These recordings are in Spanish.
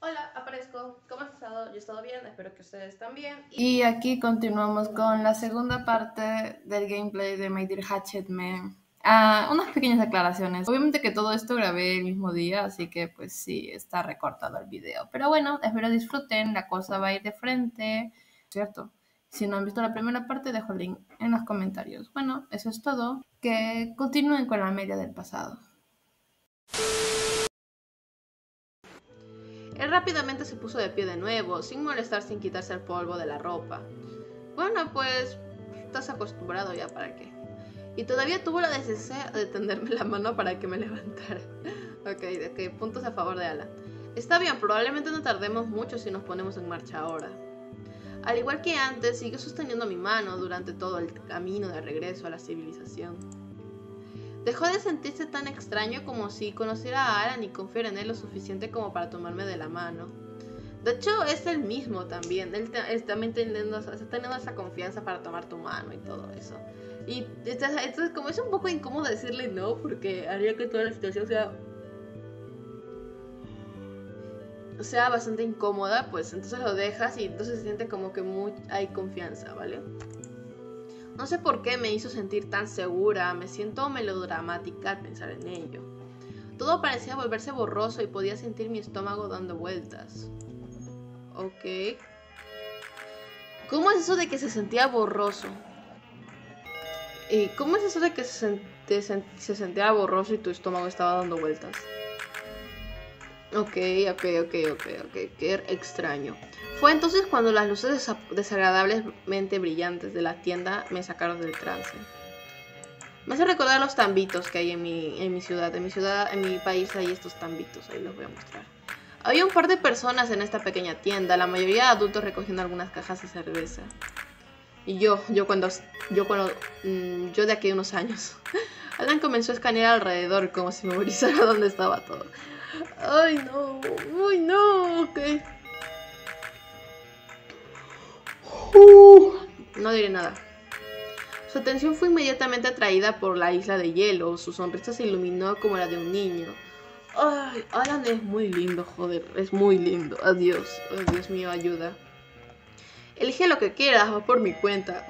Hola, aparezco. ¿Cómo has estado? Yo he estado bien, espero que ustedes también. Y aquí continuamos con la segunda parte del gameplay de My Dear Hatchet Man. Unas pequeñas declaraciones. Obviamente que todo esto grabé el mismo día, así que pues sí, está recortado el video. Pero bueno, espero disfruten, la cosa va a ir de frente, ¿cierto? Si no han visto la primera parte, dejo el link en los comentarios. Bueno, eso es todo. Que continúen con la media del pasado. Él rápidamente se puso de pie de nuevo, sin molestar, sin quitarse el polvo de la ropa. Bueno, pues estás acostumbrado ya, ¿para qué? Y todavía tuvo la decencia de tenderme la mano para que me levantara. Ok, puntos a favor de Alan. Está bien, probablemente no tardemos mucho si nos ponemos en marcha ahora. Al igual que antes, siguió sosteniendo mi mano durante todo el camino de regreso a la civilización. Dejó de sentirse tan extraño como si conociera a Alan y confiara en él lo suficiente como para tomarme de la mano. De hecho, es él mismo también. Él también está teniendo esa confianza para tomar tu mano y todo eso. Y entonces como es un poco incómodo decirle no, porque haría que toda la situación sea bastante incómoda, pues entonces lo dejas y entonces se siente como que hay confianza, ¿vale? No sé por qué me hizo sentir tan segura, me siento melodramática al pensar en ello. Todo parecía volverse borroso y podía sentir mi estómago dando vueltas. Ok. ¿Cómo es eso de que se sentía borroso? ¿Cómo es eso de que se sentía borroso y tu estómago estaba dando vueltas? Ok, qué extraño. Fue entonces cuando las luces desagradablemente brillantes de la tienda me sacaron del trance. Me hace recordar los tambitos que hay en mi ciudad. En mi país hay estos tambitos, ahí los voy a mostrar. Había un par de personas en esta pequeña tienda, la mayoría adultos recogiendo algunas cajas de cerveza. Y yo de aquí a unos años. Alan comenzó a escanear alrededor como si memorizara dónde estaba todo. Ay no, ok. No diré nada. Su atención fue inmediatamente atraída por la isla de hielo. Su sonrisa se iluminó como la de un niño. Ay, Alan es muy lindo, joder, es muy lindo. Adiós, oh, Dios mío, ayuda. Elige lo que quieras, va por mi cuenta.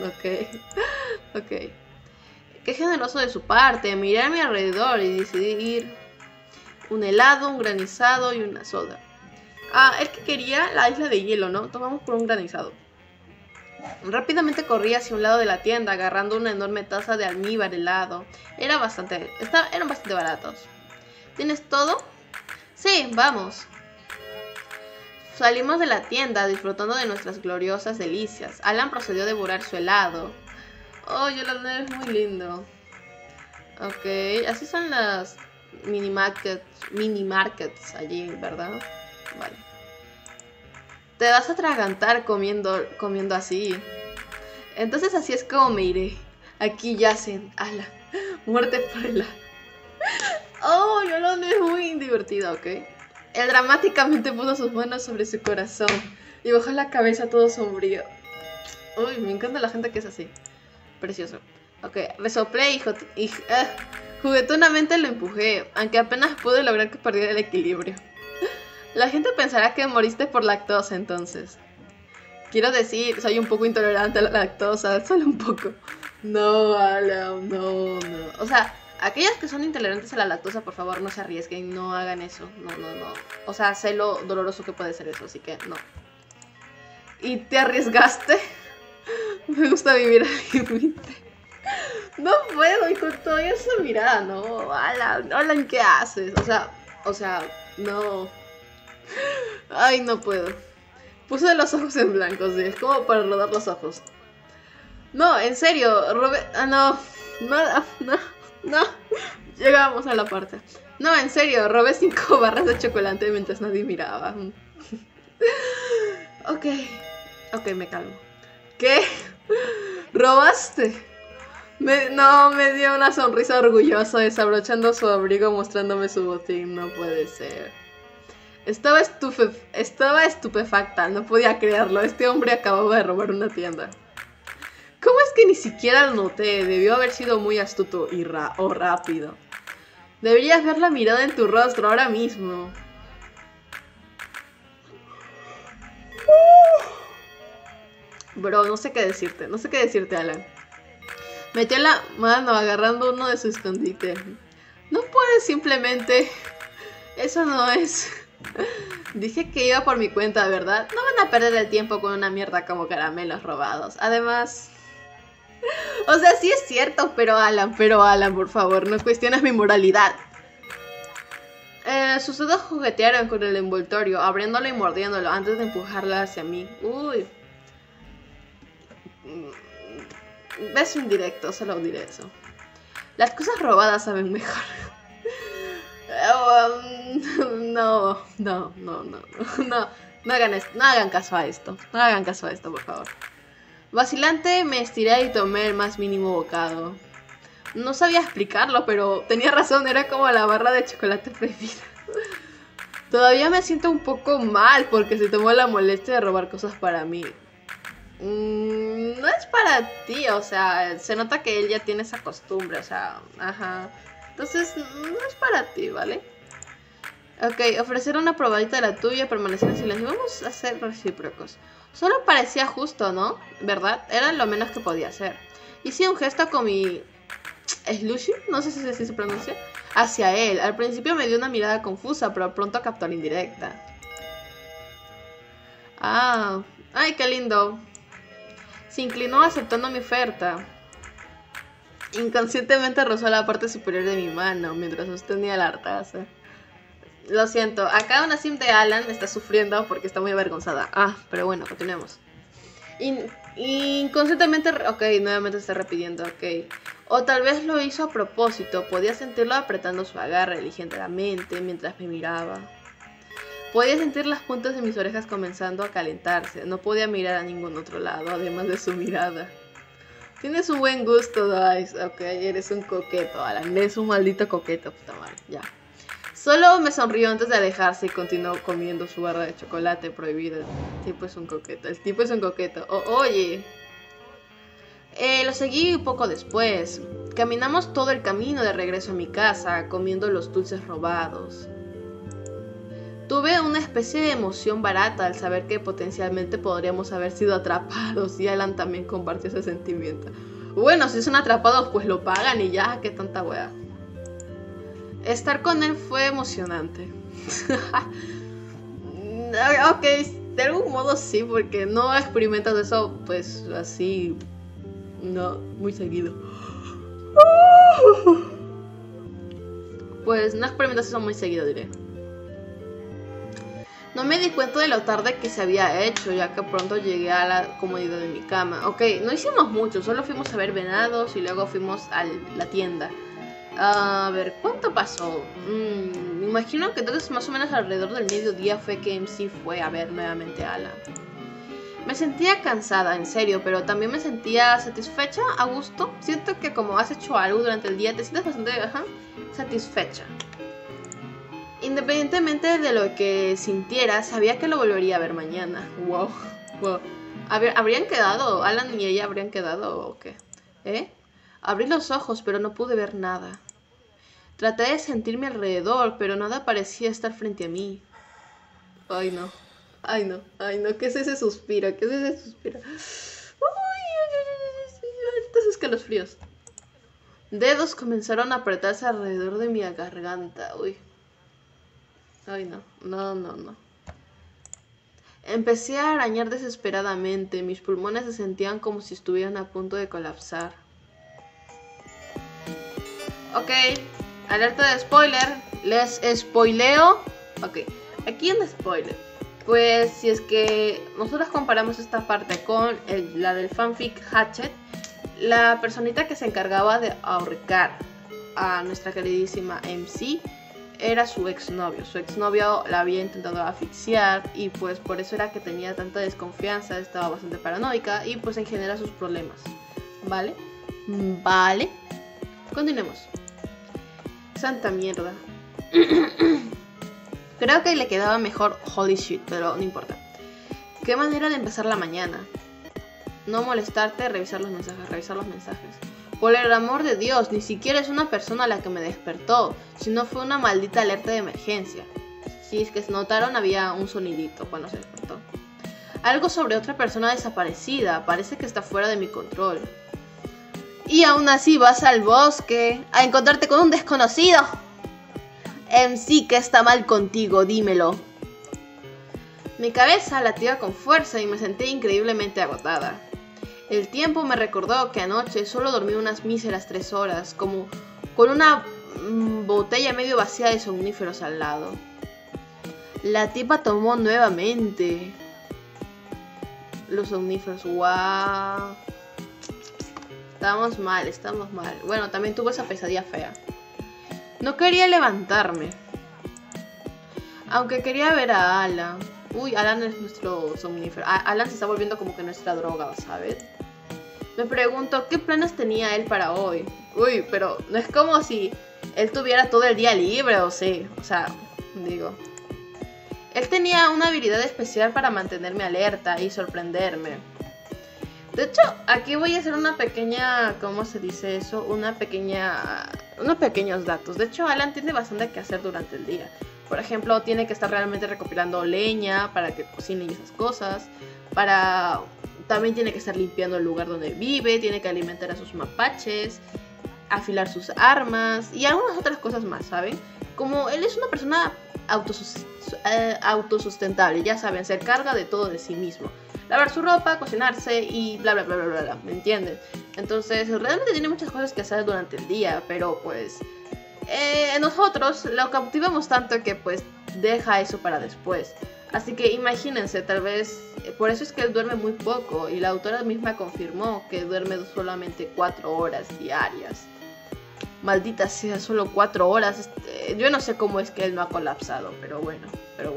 Ok. Qué generoso de su parte, miré a mi alrededor y decidí ir un helado, un granizado y una soda. El que quería la isla de hielo, ¿no? Tomamos por un granizado. Rápidamente corrí hacia un lado de la tienda, agarrando una enorme taza de almíbar helado. Eran bastante baratos. ¿Tienes todo? Sí, vamos. Salimos de la tienda disfrutando de nuestras gloriosas delicias. Alan procedió a devorar su helado. Oh, Yolanda es muy lindo. Ok, así son las mini markets allí, ¿verdad? Vale. Te vas a atragantar comiendo así. Entonces así es como me iré. Aquí yacen. Ala. Muerte por el... Oh, Yolanda es muy divertida, ¿ok? Él dramáticamente puso sus manos sobre su corazón y bajó la cabeza todo sombrío. Uy, me encanta la gente que es así. Precioso. Ok, resoplé y juguetonamente lo empujé, aunque apenas pude lograr que perdiera el equilibrio. La gente pensará que moriste por lactosa entonces. Quiero decir, soy un poco intolerante a la lactosa, solo un poco. No, Alan, no. O sea, aquellas que son intolerantes a la lactosa, por favor, no se arriesguen, no hagan eso. No. O sea, sé lo doloroso que puede ser eso, así que no. ¿Y te arriesgaste? Me gusta vivir al límite. No puedo, y con toda esa mirada, no. Alan, ¿qué haces? O sea, no. Ay, no puedo. Puse los ojos en blanco, sí, es como para rodar los ojos. No, en serio, no. Llegamos a la parte. No, en serio, robé 5 barras de chocolate mientras nadie miraba. Ok, me calmo. ¿Qué? ¿Robaste? Me dio una sonrisa orgullosa, desabrochando su abrigo, mostrándome su botín. No puede ser. Estaba estupefacta, no podía creerlo. Este hombre acababa de robar una tienda. ¿Cómo es que ni siquiera lo noté? Debió haber sido muy astuto o rápido. Deberías ver la mirada en tu rostro ahora mismo. Bro, no sé qué decirte. No sé qué decirte, Alan. Metió la mano agarrando uno de su escondite. No puedes simplemente... Eso no es... Dije que iba por mi cuenta, ¿verdad? No van a perder el tiempo con una mierda como caramelos robados. Además... O sea, sí es cierto, pero Alan, por favor, no cuestiones mi moralidad. Sus dedos juguetearon con el envoltorio, abriéndolo y mordiéndolo antes de empujarla hacia mí. Uy. Beso indirecto, solo diré eso. Las cosas robadas saben mejor. No hagan caso a esto. No hagan caso a esto, por favor. Vacilante, me estiré y tomé el más mínimo bocado. No sabía explicarlo, pero tenía razón, era como la barra de chocolate prohibida. Todavía me siento un poco mal porque se tomó la molestia de robar cosas para mí. No es para ti, o sea, se nota que él ya tiene esa costumbre, o sea, ajá. Entonces, no es para ti, ¿vale? Ok, ofrecer una probadita de la tuya, permanecer en silencio. Vamos a ser recíprocos. Solo parecía justo, ¿no? ¿Verdad? Era lo menos que podía hacer. Hice un gesto con mi... slushy, no sé si así se pronuncia, hacia él. Al principio me dio una mirada confusa, pero pronto captó la indirecta. Ah, ay, qué lindo. Se inclinó aceptando mi oferta. Inconscientemente rozó la parte superior de mi mano mientras sostenía la taza. Lo siento, acá una sim de Alan está sufriendo porque está muy avergonzada. Ah, pero bueno, continuemos. Inconscientemente... Ok, nuevamente está repitiendo, ok. O tal vez lo hizo a propósito. Podía sentirlo apretando su agarre ligeramente mientras me miraba. Podía sentir las puntas de mis orejas comenzando a calentarse. No podía mirar a ningún otro lado, además de su mirada. Tienes un buen gusto, Dice. Ok, eres un coqueto, Alan. Eres un maldito coqueto, puta madre. Ya. Solo me sonrió antes de alejarse y continuó comiendo su barra de chocolate prohibida. El tipo es un coqueto. El tipo es un coqueto. Oye. Lo seguí poco después. Caminamos todo el camino de regreso a mi casa, comiendo los dulces robados. Tuve una especie de emoción barata al saber que potencialmente podríamos haber sido atrapados, y Alan también compartió ese sentimiento. Bueno, si son atrapados, pues lo pagan y ya, qué tanta wea. Estar con él fue emocionante. Ok, de algún modo sí, porque no experimentas eso, pues así, no, muy seguido. Pues no experimentas eso muy seguido, diré. No me di cuenta de lo tarde que se había hecho, ya que pronto llegué a la comodidad de mi cama. Ok, no hicimos mucho, solo fuimos a ver venados y luego fuimos a la tienda. A ver, ¿cuánto pasó? Me imagino que entonces más o menos alrededor del mediodía fue que MC fue a ver nuevamente a Alan. Me sentía cansada, en serio, pero también me sentía satisfecha, a gusto. Siento que como has hecho algo durante el día, te sientes bastante satisfecha. Independientemente de lo que sintiera, sabía que lo volvería a ver mañana. Wow. ¿Habrían quedado? ¿Alan y ella habrían quedado o qué? Abrí los ojos, pero no pude ver nada. Traté de sentirme alrededor, pero nada parecía estar frente a mí. Ay, no. ¿Qué es ese suspiro? Estos escalofríos. Dedos comenzaron a apretarse alrededor de mi garganta. Uy. Ay, no. Empecé a arañar desesperadamente. Mis pulmones se sentían como si estuvieran a punto de colapsar. Ok, alerta de spoiler. Les spoileo. Ok, aquí un spoiler. Pues si es que nosotros comparamos esta parte con la del fanfic Hatchet, la personita que se encargaba de ahorcar a nuestra queridísima MC era su exnovio. Su exnovio la había intentado asfixiar y pues por eso era que tenía tanta desconfianza, estaba bastante paranoica y pues en general sus problemas. ¿Vale? Vale. Continuemos. Santa mierda. Creo que le quedaba mejor holy shit, pero no importa. Qué manera de empezar la mañana. No molestarte, revisar los mensajes. Por el amor de Dios, ni siquiera es una persona la que me despertó, sino fue una maldita alerta de emergencia. Si es que se notaron, había un sonidito cuando se despertó. Algo sobre otra persona desaparecida. Parece que está fuera de mi control. Y aún así vas al bosque a encontrarte con un desconocido. MC, ¿qué está mal contigo? Dímelo. Mi cabeza latía con fuerza y me sentí increíblemente agotada. El tiempo me recordó que anoche solo dormí unas míseras 3 horas, como con una botella medio vacía de somníferos al lado. La tipa tomó nuevamente los somníferos. ¡Guau! Estamos mal. Bueno, también tuve esa pesadilla fea. No quería levantarme, aunque quería ver a Alan. Uy, Alan es nuestro somnífero. Alan se está volviendo como que nuestra droga, ¿sabes? Me pregunto, ¿qué planes tenía él para hoy? Uy, pero no es como si él tuviera todo el día libre, o sí. O sea, digo. Él tenía una habilidad especial para mantenerme alerta y sorprenderme. De hecho, aquí voy a hacer una pequeña... ¿Cómo se dice eso? Unos pequeños datos. De hecho, Alan tiene bastante que hacer durante el día. Por ejemplo, tiene que estar realmente recopilando leña para que cocine y esas cosas. También tiene que estar limpiando el lugar donde vive. Tiene que alimentar a sus mapaches, afilar sus armas y algunas otras cosas más, ¿saben? Como él es una persona autosustentable, ya saben, se encarga de todo de sí mismo. Lavar su ropa, cocinarse y bla bla bla bla bla, ¿me entienden? Entonces realmente tiene muchas cosas que hacer durante el día, pero pues nosotros lo cautivamos tanto que pues deja eso para después. Así que imagínense, tal vez por eso es que él duerme muy poco y la autora misma confirmó que duerme solamente 4 horas diarias. Maldita sea, solo 4 horas. Yo no sé cómo es que él no ha colapsado, pero bueno.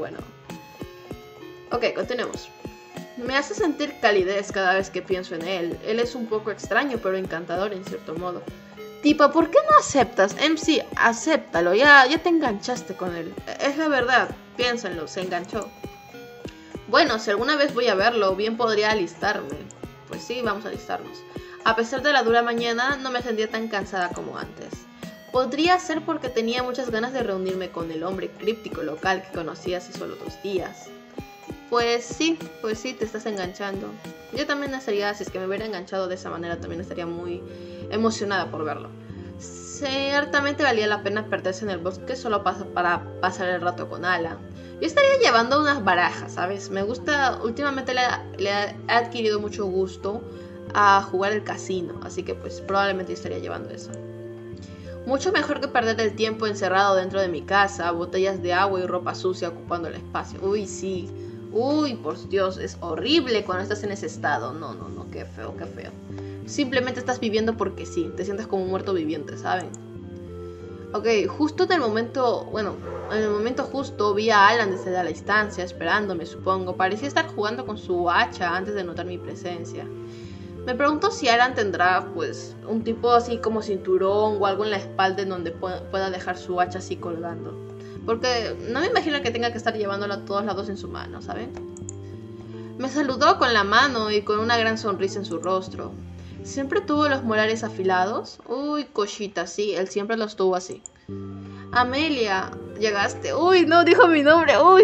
Ok, continuemos. Me hace sentir calidez cada vez que pienso en él. Él es un poco extraño, pero encantador en cierto modo. Tipo, ¿por qué no aceptas? MC, acéptalo, ya te enganchaste con él. Es la verdad, piénsenlo, se enganchó. Bueno, si alguna vez voy a verlo, bien podría alistarme. Pues sí, vamos a alistarnos. A pesar de la dura mañana, no me sentía tan cansada como antes. Podría ser porque tenía muchas ganas de reunirme con el hombre críptico local que conocí hace solo 2 días. Pues sí, te estás enganchando. Yo también estaría, si es que me hubiera enganchado de esa manera, también estaría muy emocionada por verlo. Ciertamente valía la pena perderse en el bosque solo para pasar el rato con Alan. Yo estaría llevando unas barajas, ¿sabes? Me gusta, últimamente le he adquirido mucho gusto a jugar el casino, así que pues probablemente estaría llevando eso. Mucho mejor que perder el tiempo encerrado dentro de mi casa, botellas de agua y ropa sucia ocupando el espacio. Uy, sí. Uy, por Dios, es horrible cuando estás en ese estado. No, qué feo. Simplemente estás viviendo porque sí, te sientes como un muerto viviente, ¿saben? Ok, justo en el momento justo vi a Alan desde la distancia, esperándome, supongo. Parecía estar jugando con su hacha antes de notar mi presencia. Me pregunto si Alan tendrá, pues, un tipo así como cinturón o algo en la espalda en donde pueda dejar su hacha así colgando. Porque no me imagino que tenga que estar llevándola a todos lados en su mano, ¿saben? Me saludó con la mano y con una gran sonrisa en su rostro. ¿Siempre tuvo los molares afilados? Uy, cosita, sí, él siempre los tuvo así. Amelia, llegaste. Uy, no, dijo mi nombre. Uy.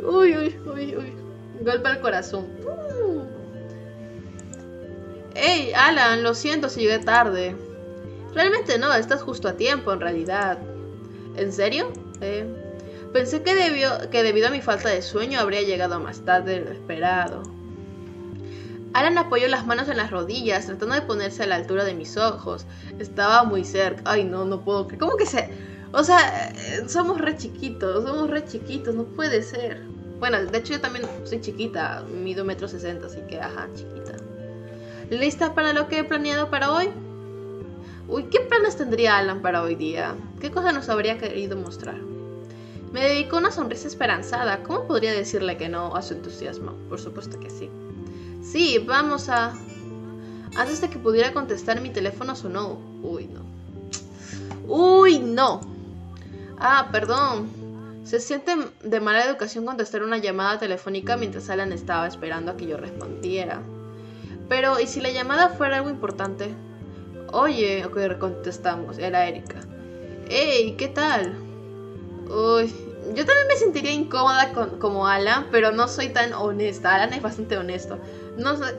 Golpe al corazón. Hey, Alan, lo siento si llegué tarde. Realmente no, estás justo a tiempo, en realidad. ¿En serio? Pensé que debido a mi falta de sueño habría llegado más tarde de lo esperado. Alan apoyó las manos en las rodillas, tratando de ponerse a la altura de mis ojos. Estaba muy cerca. Ay, no puedo creer. ¿Cómo que se...? O sea, somos re chiquitos, no puede ser. Bueno, de hecho yo también soy chiquita, mido 1,60 m, así que, ajá, chiquita. ¿Lista para lo que he planeado para hoy? Uy, ¿qué planes tendría Alan para hoy día? ¿Qué cosa nos habría querido mostrar? Me dedicó una sonrisa esperanzada. ¿Cómo podría decirle que no a su entusiasmo? Por supuesto que sí. Sí, vamos a... Antes de que pudiera contestar, mi teléfono sonó. Uy, no. Ah, perdón. Se siente de mala educación contestar una llamada telefónica mientras Alan estaba esperando a que yo respondiera. Pero, ¿y si la llamada fuera algo importante? Oye, ok, contestamos. Era Erika. Hey, ¿qué tal? Uy, Yo también me sentiría incómoda como Alan, pero no soy tan honesta. Alan es bastante honesto. No soy...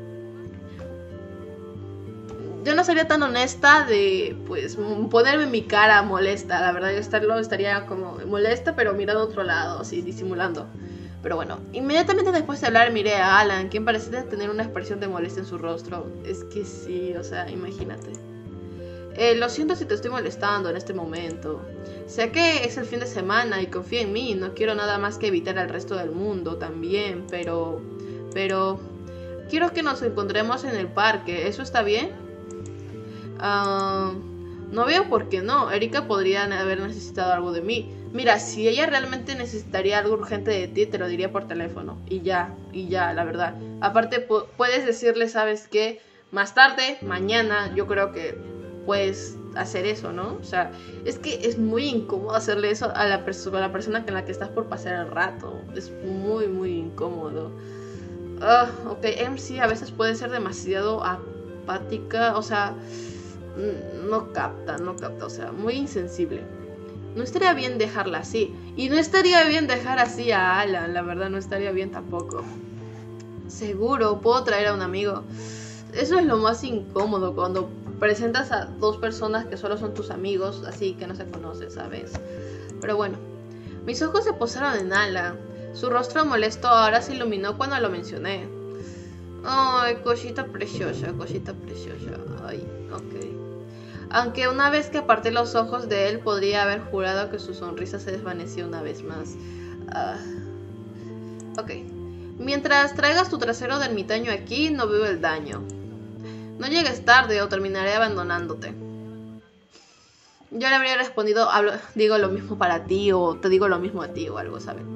Yo no sería tan honesta de, pues, ponerme mi cara molesta. La verdad, yo estaría como molesta, pero mirando a otro lado, así, disimulando. Pero bueno, inmediatamente después de hablar miré a Alan, quien parecía tener una expresión de molestia en su rostro. Es que sí, o sea, imagínate. Lo siento si te estoy molestando en este momento. Sé que es el fin de semana y confía en mí. No quiero nada más que evitar al resto del mundo también, pero... Quiero que nos encontremos en el parque. ¿Eso está bien? No veo por qué no. Erika podría haber necesitado algo de mí. Mira, si ella realmente necesitaría algo urgente de ti, te lo diría por teléfono. Y ya, la verdad. Aparte, puedes decirle, ¿sabes qué? Más tarde, mañana, yo creo que puedes hacer eso, ¿no? O sea, es que es muy incómodo hacerle eso a la persona con la que estás por pasar el rato. Es muy, muy incómodo. Ok, MC a veces puede ser demasiado apática, o sea... No capta, o sea, muy insensible. No estaría bien dejarla así. Y no estaría bien dejar así a Alan, la verdad, no estaría bien tampoco. Seguro, puedo traer a un amigo. Eso es lo más incómodo, cuando presentas a dos personas que solo son tus amigos, así que no se conocen, ¿sabes? Pero bueno, mis ojos se posaron en Alan. Su rostro molesto ahora se iluminó cuando lo mencioné. Ay, cosita preciosa, ay, ok. Aunque una vez que aparté los ojos de él, podría haber jurado que su sonrisa se desvaneció una vez más. Ok. Mientras traigas tu trasero de ermitaño aquí, no veo el daño. No llegues tarde o terminaré abandonándote. Yo le habría respondido, digo lo mismo para ti, o te digo lo mismo a ti, o algo, ¿sabes?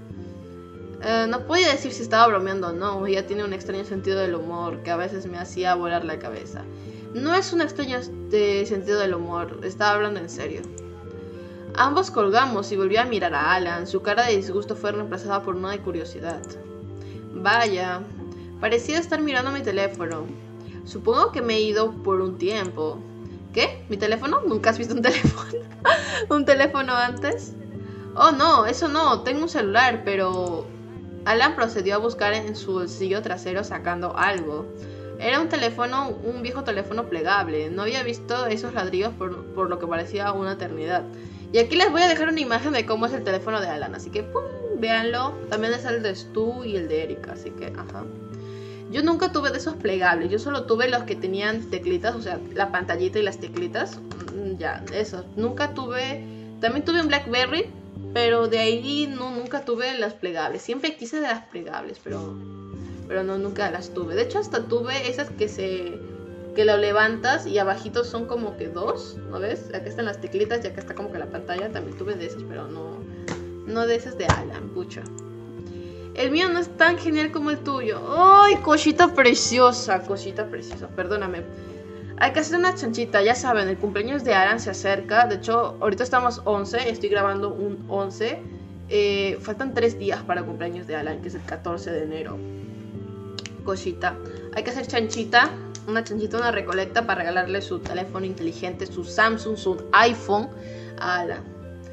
No podía decir si estaba bromeando o no. Ella tiene un extraño sentido del humor que a veces me hacía volar la cabeza. No es un extraño sentido del humor, estaba hablando en serio. Ambos colgamos y volví a mirar a Alan. Su cara de disgusto fue reemplazada por una de curiosidad. Vaya, parecía estar mirando mi teléfono. Supongo que me he ido por un tiempo. ¿Qué? ¿Mi teléfono? ¿Nunca has visto un teléfono? ¿Un teléfono antes? Oh no, eso no, tengo un celular, pero... Alan procedió a buscar en su bolsillo trasero sacando algo. Era un viejo teléfono plegable. No había visto esos ladrillos por lo que parecía una eternidad. Y aquí les voy a dejar una imagen de cómo es el teléfono de Alan, así que ¡pum! Véanlo. También es el de Stu y el de Erika, así que, ajá. Yo nunca tuve de esos plegables, yo solo tuve los que tenían teclitas, o sea, la pantallita y las teclitas. Ya, esos. Nunca tuve... También tuve un BlackBerry, pero de ahí nunca tuve las plegables. Siempre quise de las plegables, pero no, nunca las tuve. De hecho, hasta tuve esas que lo levantas y abajito son como que dos, ¿no ves? Acá están las teclitas y acá está como que la pantalla. También tuve de esas, pero no de esas de Alan, pucha. El mío no es tan genial como el tuyo. ¡Ay, cosita preciosa! Perdóname. Hay que hacer una chanchita, ya saben, el cumpleaños de Alan se acerca. De hecho, ahorita estamos 11, estoy grabando un 11. Faltan 3 días para el cumpleaños de Alan, que es el 14 de enero. Cosita. Hay que hacer chanchita, una recolecta para regalarle su teléfono inteligente, su Samsung, su iPhone a Alan.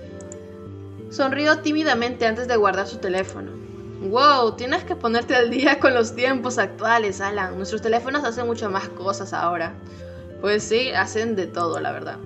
Sonrió tímidamente antes de guardar su teléfono. Wow, tienes que ponerte al día con los tiempos actuales, Alan. Nuestros teléfonos hacen muchas más cosas ahora. Pues sí, hacen de todo, la verdad.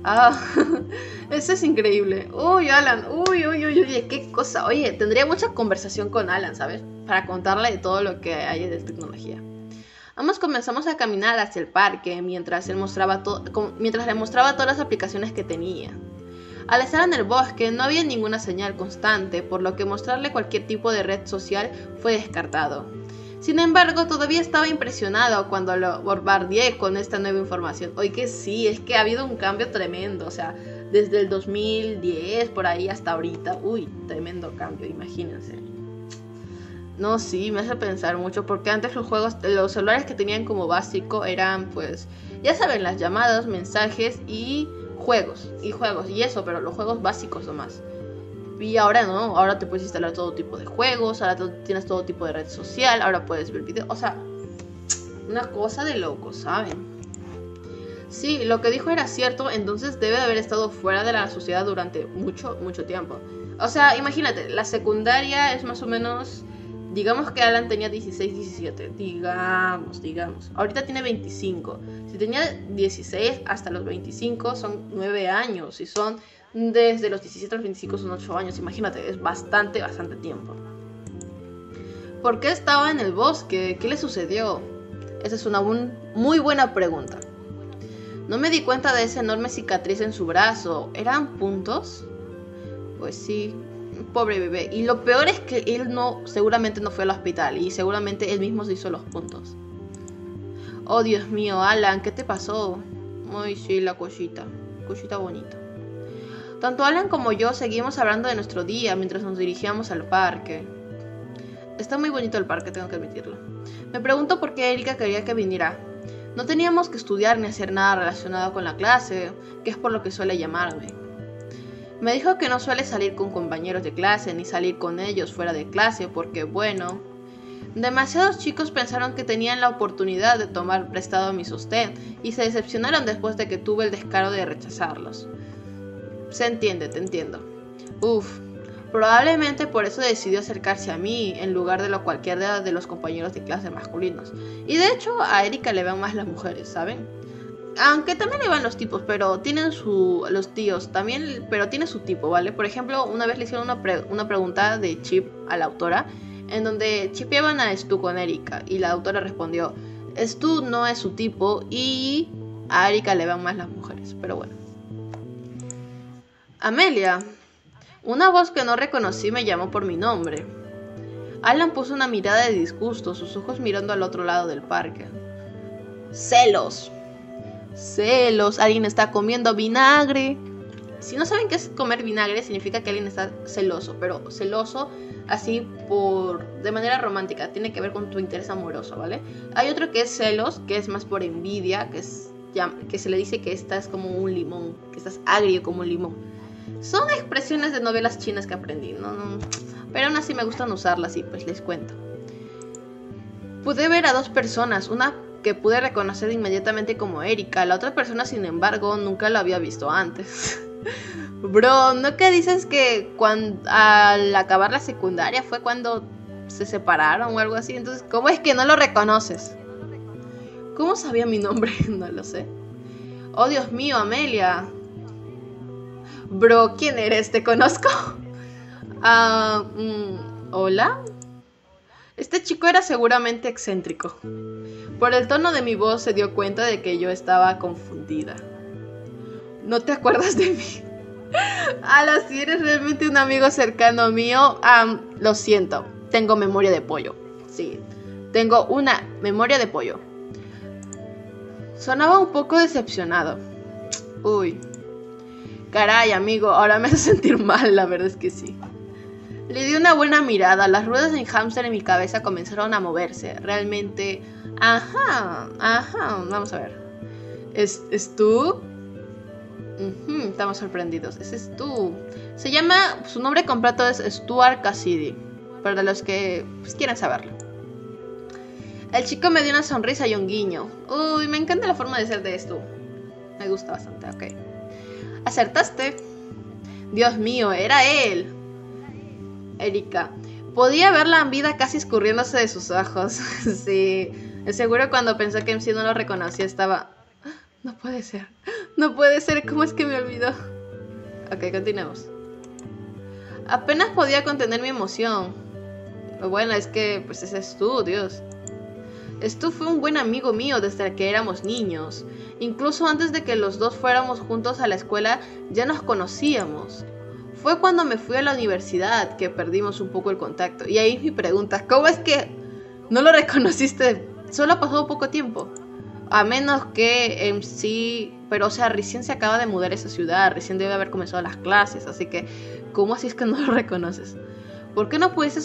Eso es increíble. Uy, Alan, uy, qué cosa. Oye, tendría mucha conversación con Alan, ¿sabes? Para contarle de todo lo que hay de tecnología. Ambos comenzamos a caminar hacia el parque mientras le mostraba todas las aplicaciones que tenía. Al estar en el bosque no había ninguna señal constante, por lo que mostrarle cualquier tipo de red social fue descartado. Sin embargo, todavía estaba impresionado cuando lo bombardeé con esta nueva información. Oye, que sí, es que ha habido un cambio tremendo, o sea, desde el 2010 por ahí hasta ahorita. Uy, tremendo cambio, imagínense. No, sí, me hace pensar mucho, porque antes los celulares que tenían como básico eran, pues, ya saben, las llamadas, mensajes y juegos, y eso, pero los juegos básicos nomás. Y ahora no, ahora te puedes instalar todo tipo de juegos, ahora tienes todo tipo de red social, ahora puedes ver videos, o sea, una cosa de locos, ¿saben? Sí, lo que dijo era cierto, entonces debe de haber estado fuera de la sociedad durante mucho tiempo. O sea, imagínate, la secundaria es más o menos... Digamos que Alan tenía 16, 17. Digamos. Ahorita tiene 25. Si tenía 16 hasta los 25 son 9 años. Y son desde los 17 a los 25 son 8 años. Imagínate, es bastante tiempo. ¿Por qué estaba en el bosque? ¿Qué le sucedió? Esa es una muy buena pregunta. No me di cuenta de esa enorme cicatriz en su brazo. ¿Eran puntos? Pues sí. Pobre bebé. Y lo peor es que él seguramente no fue al hospital. Y seguramente él mismo se hizo los puntos. Oh, Dios mío, Alan, ¿qué te pasó? Ay, sí, la cosita bonita. Tanto Alan como yo seguimos hablando de nuestro día mientras nos dirigíamos al parque. Está muy bonito el parque, tengo que admitirlo. Me pregunto por qué Erika quería que viniera. No teníamos que estudiar ni hacer nada relacionado con la clase, que es por lo que suele llamarme. Me dijo que no suele salir con compañeros de clase ni salir con ellos fuera de clase porque, bueno, demasiados chicos pensaron que tenían la oportunidad de tomar prestado mi sostén y se decepcionaron después de que tuve el descaro de rechazarlos. Se entiende, te entiendo. Probablemente por eso decidió acercarse a mí en lugar de cualquiera de los compañeros de clase masculinos. Y de hecho a Erika le van más las mujeres, ¿saben? Aunque también le van los tipos, pero tienen los tíos también, pero tiene su tipo, ¿vale? Por ejemplo, una vez le hicieron una pregunta de Chip a la autora, en donde chipeaban a Stu con Erika, y la autora respondió, Stu no es su tipo, y a Erika le van más las mujeres, pero bueno. Amelia. Una voz que no reconocí me llamó por mi nombre. Alan puso una mirada de disgusto, sus ojos mirando al otro lado del parque. Celos, alguien está comiendo vinagre. Si no saben qué es comer vinagre, significa que alguien está celoso, pero celoso así de manera romántica, tiene que ver con tu interés amoroso, ¿vale? Hay otro que es celos, que es más por envidia, que se le dice que estás como un limón, que estás agrio como un limón. Son expresiones de novelas chinas que aprendí, no, pero aún así me gustan usarlas y pues les cuento. Pude ver a dos personas, una que pude reconocer inmediatamente como Erika, la otra persona sin embargo nunca la había visto antes. Bro, ¿no que dices que al acabar la secundaria fue cuando se separaron o algo así? Entonces, ¿cómo es que no lo reconoces? ¿Cómo sabía mi nombre? No lo sé. Oh, Dios mío, Amelia. Bro, ¿quién eres? ¿Te conozco? ¿Hola? Este chico era seguramente excéntrico. Por el tono de mi voz se dio cuenta de que yo estaba confundida. ¿No te acuerdas de mí? Si eres realmente un amigo cercano mío, lo siento, tengo memoria de pollo. Sí, tengo una memoria de pollo. Sonaba un poco decepcionado. Uy. Caray, amigo, ahora me hace sentir mal, la verdad es que sí. Le di una buena mirada, las ruedas del hámster en mi cabeza comenzaron a moverse. Realmente... Ajá, vamos a ver. ¿Es tú? Estamos sorprendidos, ese es tú. Su nombre completo es Stuart Cassidy, para los que pues, quieran saberlo. El chico me dio una sonrisa y un guiño. Uy, me encanta la forma de ser de Stu. Me gusta bastante, ok. Acertaste. Dios mío, era él. Erika. Podía ver la vida casi escurriéndose de sus ojos. Sí. Seguro cuando pensó que MC no lo reconocía estaba... No puede ser. ¿Cómo es que me olvidó? Ok, continuemos. Apenas podía contener mi emoción. Bueno, es que pues ese es tú, Dios. Stu fue un buen amigo mío desde que éramos niños. Incluso antes de que los dos fuéramos juntos a la escuela, ya nos conocíamos. Fue cuando me fui a la universidad que perdimos un poco el contacto. Y ahí mi pregunta, ¿cómo es que no lo reconociste? Solo ha pasado poco tiempo. A menos que en sí... Pero o sea, recién se acaba de mudar a esa ciudad, recién debe haber comenzado las clases, así que... ¿Cómo así es que no lo reconoces? ¿Por qué no pudiste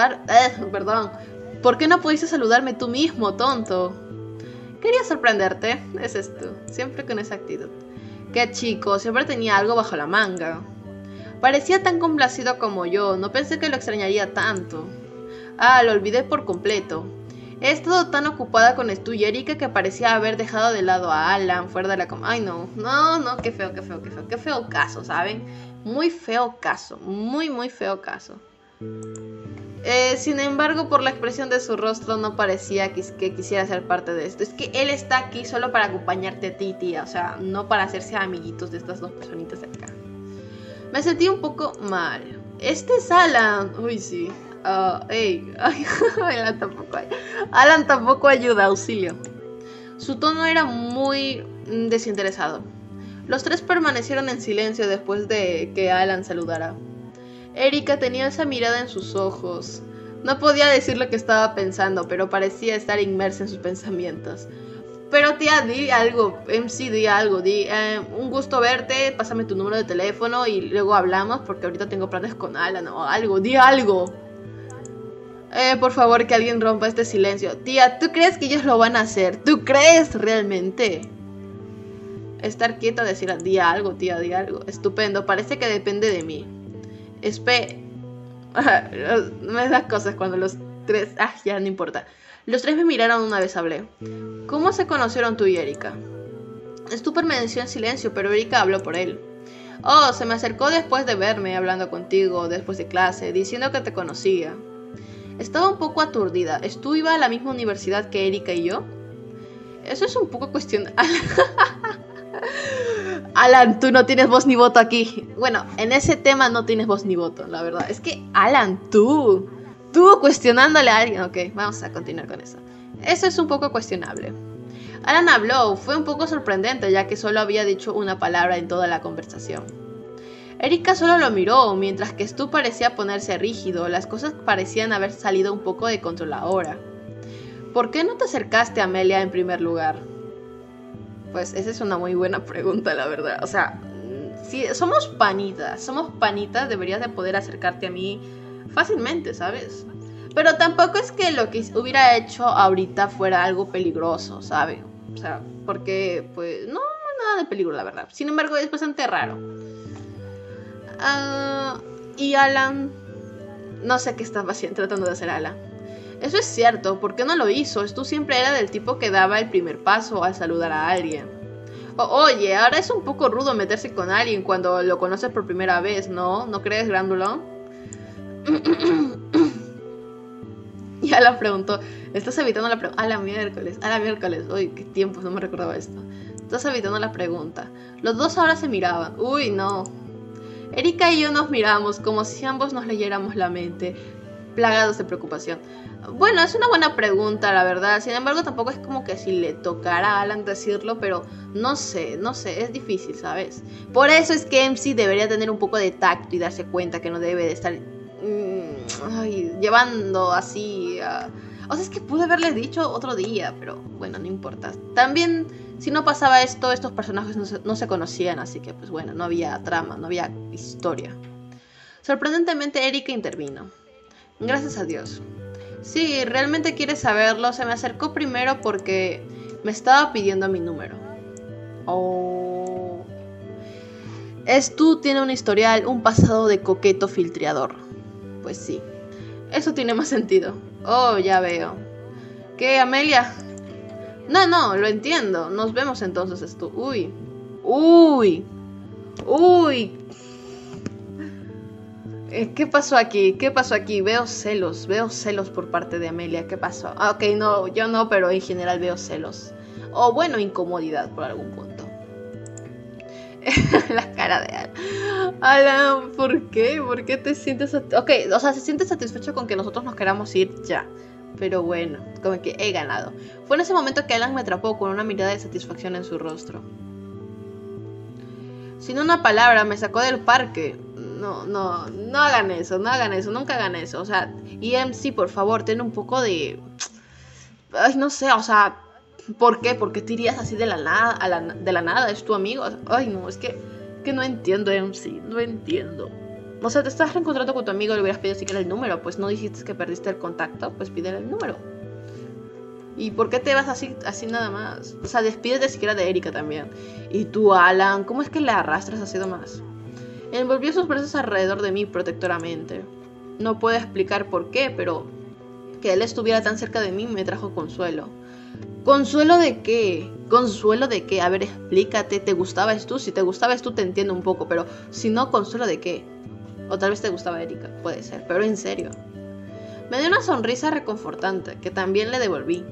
¿Por qué no pudiste saludarme tú mismo, tonto? Quería sorprenderte, ese es tú, siempre con esa actitud. Qué chico, siempre tenía algo bajo la manga. Parecía tan complacido como yo, no pensé que lo extrañaría tanto. Lo olvidé por completo. He estado tan ocupada con Stu y Erika que parecía haber dejado de lado a Alan fuera de la... Ay, no, qué feo caso, ¿saben? Muy feo caso, muy feo caso. Sin embargo, por la expresión de su rostro no parecía que quisiera ser parte de esto. Es que él está aquí solo para acompañarte a ti, tía. O sea, no para hacerse amiguitos de estas dos personitas de acá. Me sentí un poco mal. Este es Alan. Uy, sí. Alan tampoco ayuda, auxilio. Su tono era muy desinteresado. Los tres permanecieron en silencio después de que Alan saludara. Erika tenía esa mirada en sus ojos. No podía decir lo que estaba pensando, pero parecía estar inmersa en sus pensamientos. Pero tía, di algo, MC, di algo, un gusto verte, pásame tu número de teléfono y luego hablamos porque ahorita tengo planes con Alan o algo, di algo. Por favor, que alguien rompa este silencio. Tía, ¿tú crees que ellos lo van a hacer? ¿Tú crees realmente? Estar quieta, decir, di algo, tía, di algo. Estupendo, parece que depende de mí. Me da cosas cuando los tres... ya no importa. Los tres me miraron una vez hablé. ¿Cómo se conocieron tú y Erika? Stu permaneció en silencio, pero Erika habló por él. Oh, se me acercó después de verme hablando contigo, después de clase, diciendo que te conocía. Estaba un poco aturdida. ¿Stu iba a la misma universidad que Erika y yo? Eso es un poco cuestionable. Alan, tú no tienes voz ni voto aquí. Bueno, en ese tema no tienes voz ni voto, la verdad. Es que, Alan, tú cuestionándole a alguien. Ok, vamos a continuar con eso. Eso es un poco cuestionable. Alan habló, fue un poco sorprendente ya que solo había dicho una palabra en toda la conversación. Erika solo lo miró, mientras que Stu parecía ponerse rígido. Las cosas parecían haber salido un poco de control ahora. ¿Por qué no te acercaste a Amelia en primer lugar? Pues esa es una muy buena pregunta, la verdad. O sea, si somos panitas, deberías de poder acercarte a mí fácilmente, ¿sabes? Pero tampoco es que lo que hubiera hecho ahorita fuera algo peligroso, ¿sabes? O sea, porque, pues, no nada de peligro, la verdad. Sin embargo, es bastante raro. Y Alan... No sé qué estaba haciendo, tratando de hacer Alan. Eso es cierto, ¿por qué no lo hizo? Tú siempre era del tipo que daba el primer paso al saludar a alguien. Oye, ahora es un poco rudo meterse con alguien cuando lo conoces por primera vez, ¿no? ¿No crees, Grándulón? Y Alan preguntó, ¿estás evitando la pregunta? A la miércoles. Uy, qué tiempo, no me recordaba esto. Estás evitando la pregunta. Los dos ahora se miraban. Uy, no. Erika y yo nos miramos como si ambos nos leyéramos la mente, plagados de preocupación. Bueno, es una buena pregunta, la verdad. Sin embargo, tampoco es como que si le tocara a Alan decirlo, pero no sé, es difícil, ¿sabes? Por eso es que MC debería tener un poco de tacto y darse cuenta que no debe de estar llevando así O sea, es que pude haberle dicho otro día, pero bueno, no importa. También, si no pasaba esto, estos personajes no se conocían, así que pues bueno, no había trama, no había historia. Sorprendentemente, Erika intervino. Gracias a Dios. Sí, realmente quieres saberlo. Se me acercó primero porque me estaba pidiendo mi número. Oh. Stu tiene un historial, un pasado de coqueto filtreador. Pues sí, eso tiene más sentido. Oh, ya veo. ¿Qué, Amelia? No, lo entiendo. Nos vemos entonces, Stu. Uy. ¿Qué pasó aquí? Veo celos por parte de Amelia. ¿Qué pasó? Ok, no, yo no, pero en general veo celos. O bueno, incomodidad por algún punto. La cara de Alan. Alan, ¿por qué? ¿Por qué te sientes ok, o sea, se siente satisfecho con que nosotros nos queramos ir ya. Pero bueno, como que he ganado. Fue en ese momento que Alan me atrapó con una mirada de satisfacción en su rostro. Sin una palabra me sacó del parque. No hagan eso, nunca hagan eso. O sea, y MC, por favor, ten un poco de... Ay, no sé, o sea, ¿por qué? ¿Por qué te irías así de la nada? ¿Es tu amigo? Ay, no, es que no entiendo, MC, no entiendo. O sea, te estás reencontrando con tu amigo y le hubieras pedido siquiera el número. Pues no dijiste que perdiste el contacto, pues pídele el número. ¿Y por qué te vas así nada más? O sea, despídete siquiera de Erika también. Y tú, Alan, ¿cómo es que la arrastras así nomás? Envolvió sus brazos alrededor de mí protectoramente. No puedo explicar por qué, pero que él estuviera tan cerca de mí me trajo consuelo. ¿Consuelo de qué? ¿Consuelo de qué? A ver, explícate. ¿Te gustaba Stu? Si te gustaba Stu te entiendo un poco, pero si no, ¿consuelo de qué? O tal vez te gustaba Erika, puede ser, pero en serio. Me dio una sonrisa reconfortante, que también le devolví.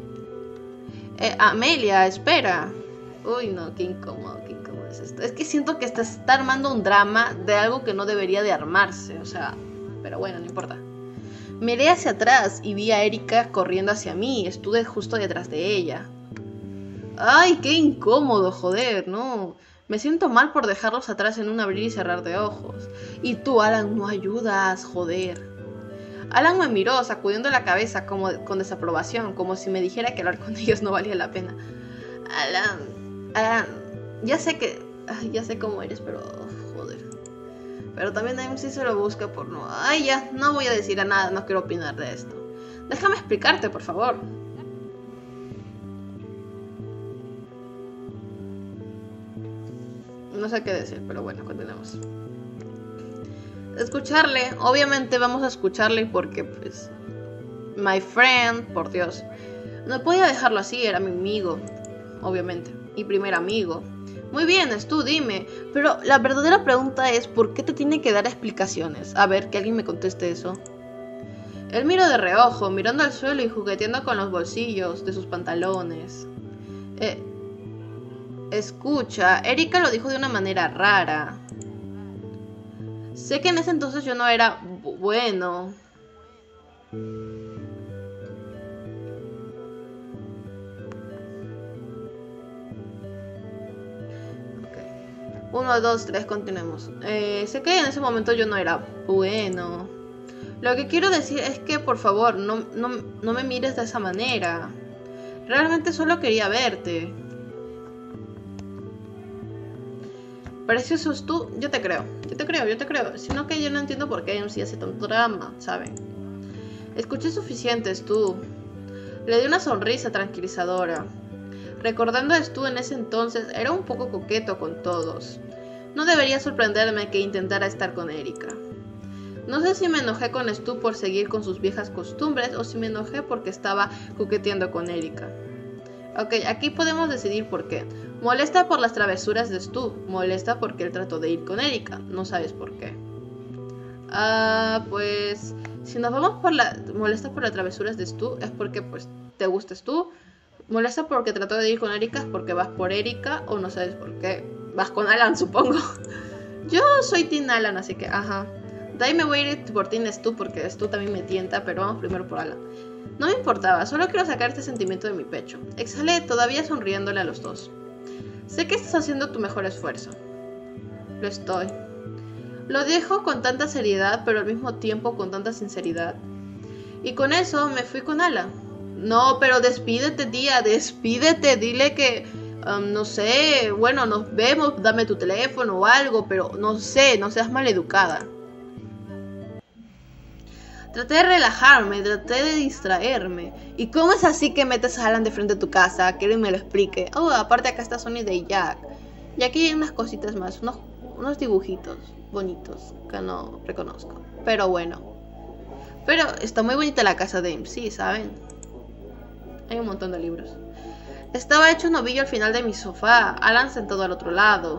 Amelia, espera. Uy, no, qué incómodo es esto. Es que siento que está armando un drama de algo que no debería de armarse, o sea, pero bueno, no importa. Miré hacia atrás y vi a Erika corriendo hacia mí. Estuve justo detrás de ella. ¡Ay, qué incómodo, joder! No. Me siento mal por dejarlos atrás en un abrir y cerrar de ojos. Y tú, Alan, no ayudas, joder. Alan me miró, sacudiendo la cabeza como con desaprobación, como si me dijera que hablar con ellos no valía la pena. Alan, ya sé cómo eres, pero joder. Pero también MC se lo busca por no... Ay, ya, no voy a decir a nada, no quiero opinar de esto. Déjame explicarte, por favor. No sé qué decir, pero bueno, continuemos. Escucharle, obviamente vamos a escucharle porque, pues... My friend, por Dios. No podía dejarlo así, era mi amigo, obviamente. Y primer amigo. Muy bien, Stu, dime. Pero la verdadera pregunta es, ¿por qué te tiene que dar explicaciones? A ver, que alguien me conteste eso. Él miró de reojo, mirando al suelo y jugueteando con los bolsillos de sus pantalones. Escucha, Erika lo dijo de una manera rara. Sé que en ese entonces yo no era bueno. 1, 2, 3, continuemos. Sé que en ese momento yo no era bueno. Lo que quiero decir es que, por favor, no me mires de esa manera. Realmente solo quería verte. ¿Preciosos tú? Yo te creo. Sino que yo no entiendo por qué MC hace tanto drama, ¿saben? Escuché suficientes, tú. Le di una sonrisa tranquilizadora. Recordando a Stu en ese entonces, era un poco coqueto con todos. No debería sorprenderme que intentara estar con Erika. No sé si me enojé con Stu por seguir con sus viejas costumbres o si me enojé porque estaba coqueteando con Erika. Ok, aquí podemos decidir por qué. Molesta por las travesuras de Stu, molesta porque él trató de ir con Erika, no sabes por qué. Pues si nos vamos por molesta por las travesuras de Stu es porque pues te gusta Stu. Molesta porque trató de ir con Erika es porque vas por Erika o no sabes por qué. Vas con Alan, supongo. Yo soy Team Alan, así que ajá. De ahí me voy a ir por Team Stu porque Stu también me tienta, pero vamos primero por Alan. No me importaba, solo quiero sacar este sentimiento de mi pecho. Exhalé, todavía sonriéndole a los dos. Sé que estás haciendo tu mejor esfuerzo. Lo estoy. Lo dejo con tanta seriedad, pero al mismo tiempo con tanta sinceridad. Y con eso me fui con Alan. No, pero despídete, tía, despídete, dile que, no sé, bueno, nos vemos, dame tu teléfono o algo, pero no sé, no seas maleducada. Traté de relajarme, traté de distraerme. ¿Y cómo es así que metes a Alan de frente a tu casa? Que él me lo explique. Oh, aparte acá está Sony de Jack. Y aquí hay unas cositas más, unos dibujitos bonitos que no reconozco. Pero bueno. Pero está muy bonita la casa de MC, ¿saben? Hay un montón de libros. Estaba hecho un ovillo al final de mi sofá. Alan sentado al otro lado.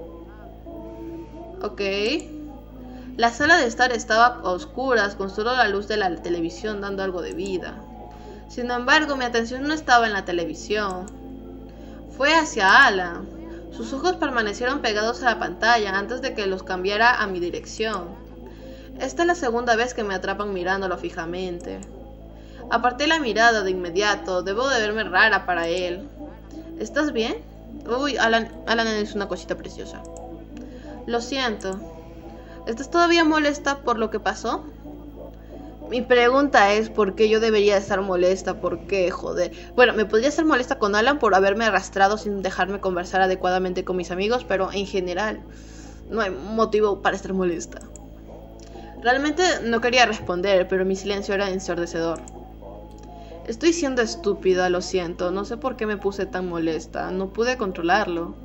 Ok. La sala de estar estaba a oscuras, con solo la luz de la televisión dando algo de vida. Sin embargo, mi atención no estaba en la televisión. Fue hacia Alan. Sus ojos permanecieron pegados a la pantalla antes de que los cambiara a mi dirección. Esta es la segunda vez que me atrapan mirándolo fijamente. Aparté la mirada de inmediato. Debo de verme rara para él. ¿Estás bien? Uy, Alan es una cosita preciosa. Lo siento. ¿Estás todavía molesta por lo que pasó? Mi pregunta es ¿por qué yo debería estar molesta? ¿Por qué? Joder. Bueno, me podría estar molesta con Alan por haberme arrastrado sin dejarme conversar adecuadamente con mis amigos, pero en general no hay motivo para estar molesta. Realmente no quería responder, pero mi silencio era ensordecedor. Estoy siendo estúpida, lo siento. No sé por qué me puse tan molesta. No pude controlarlo.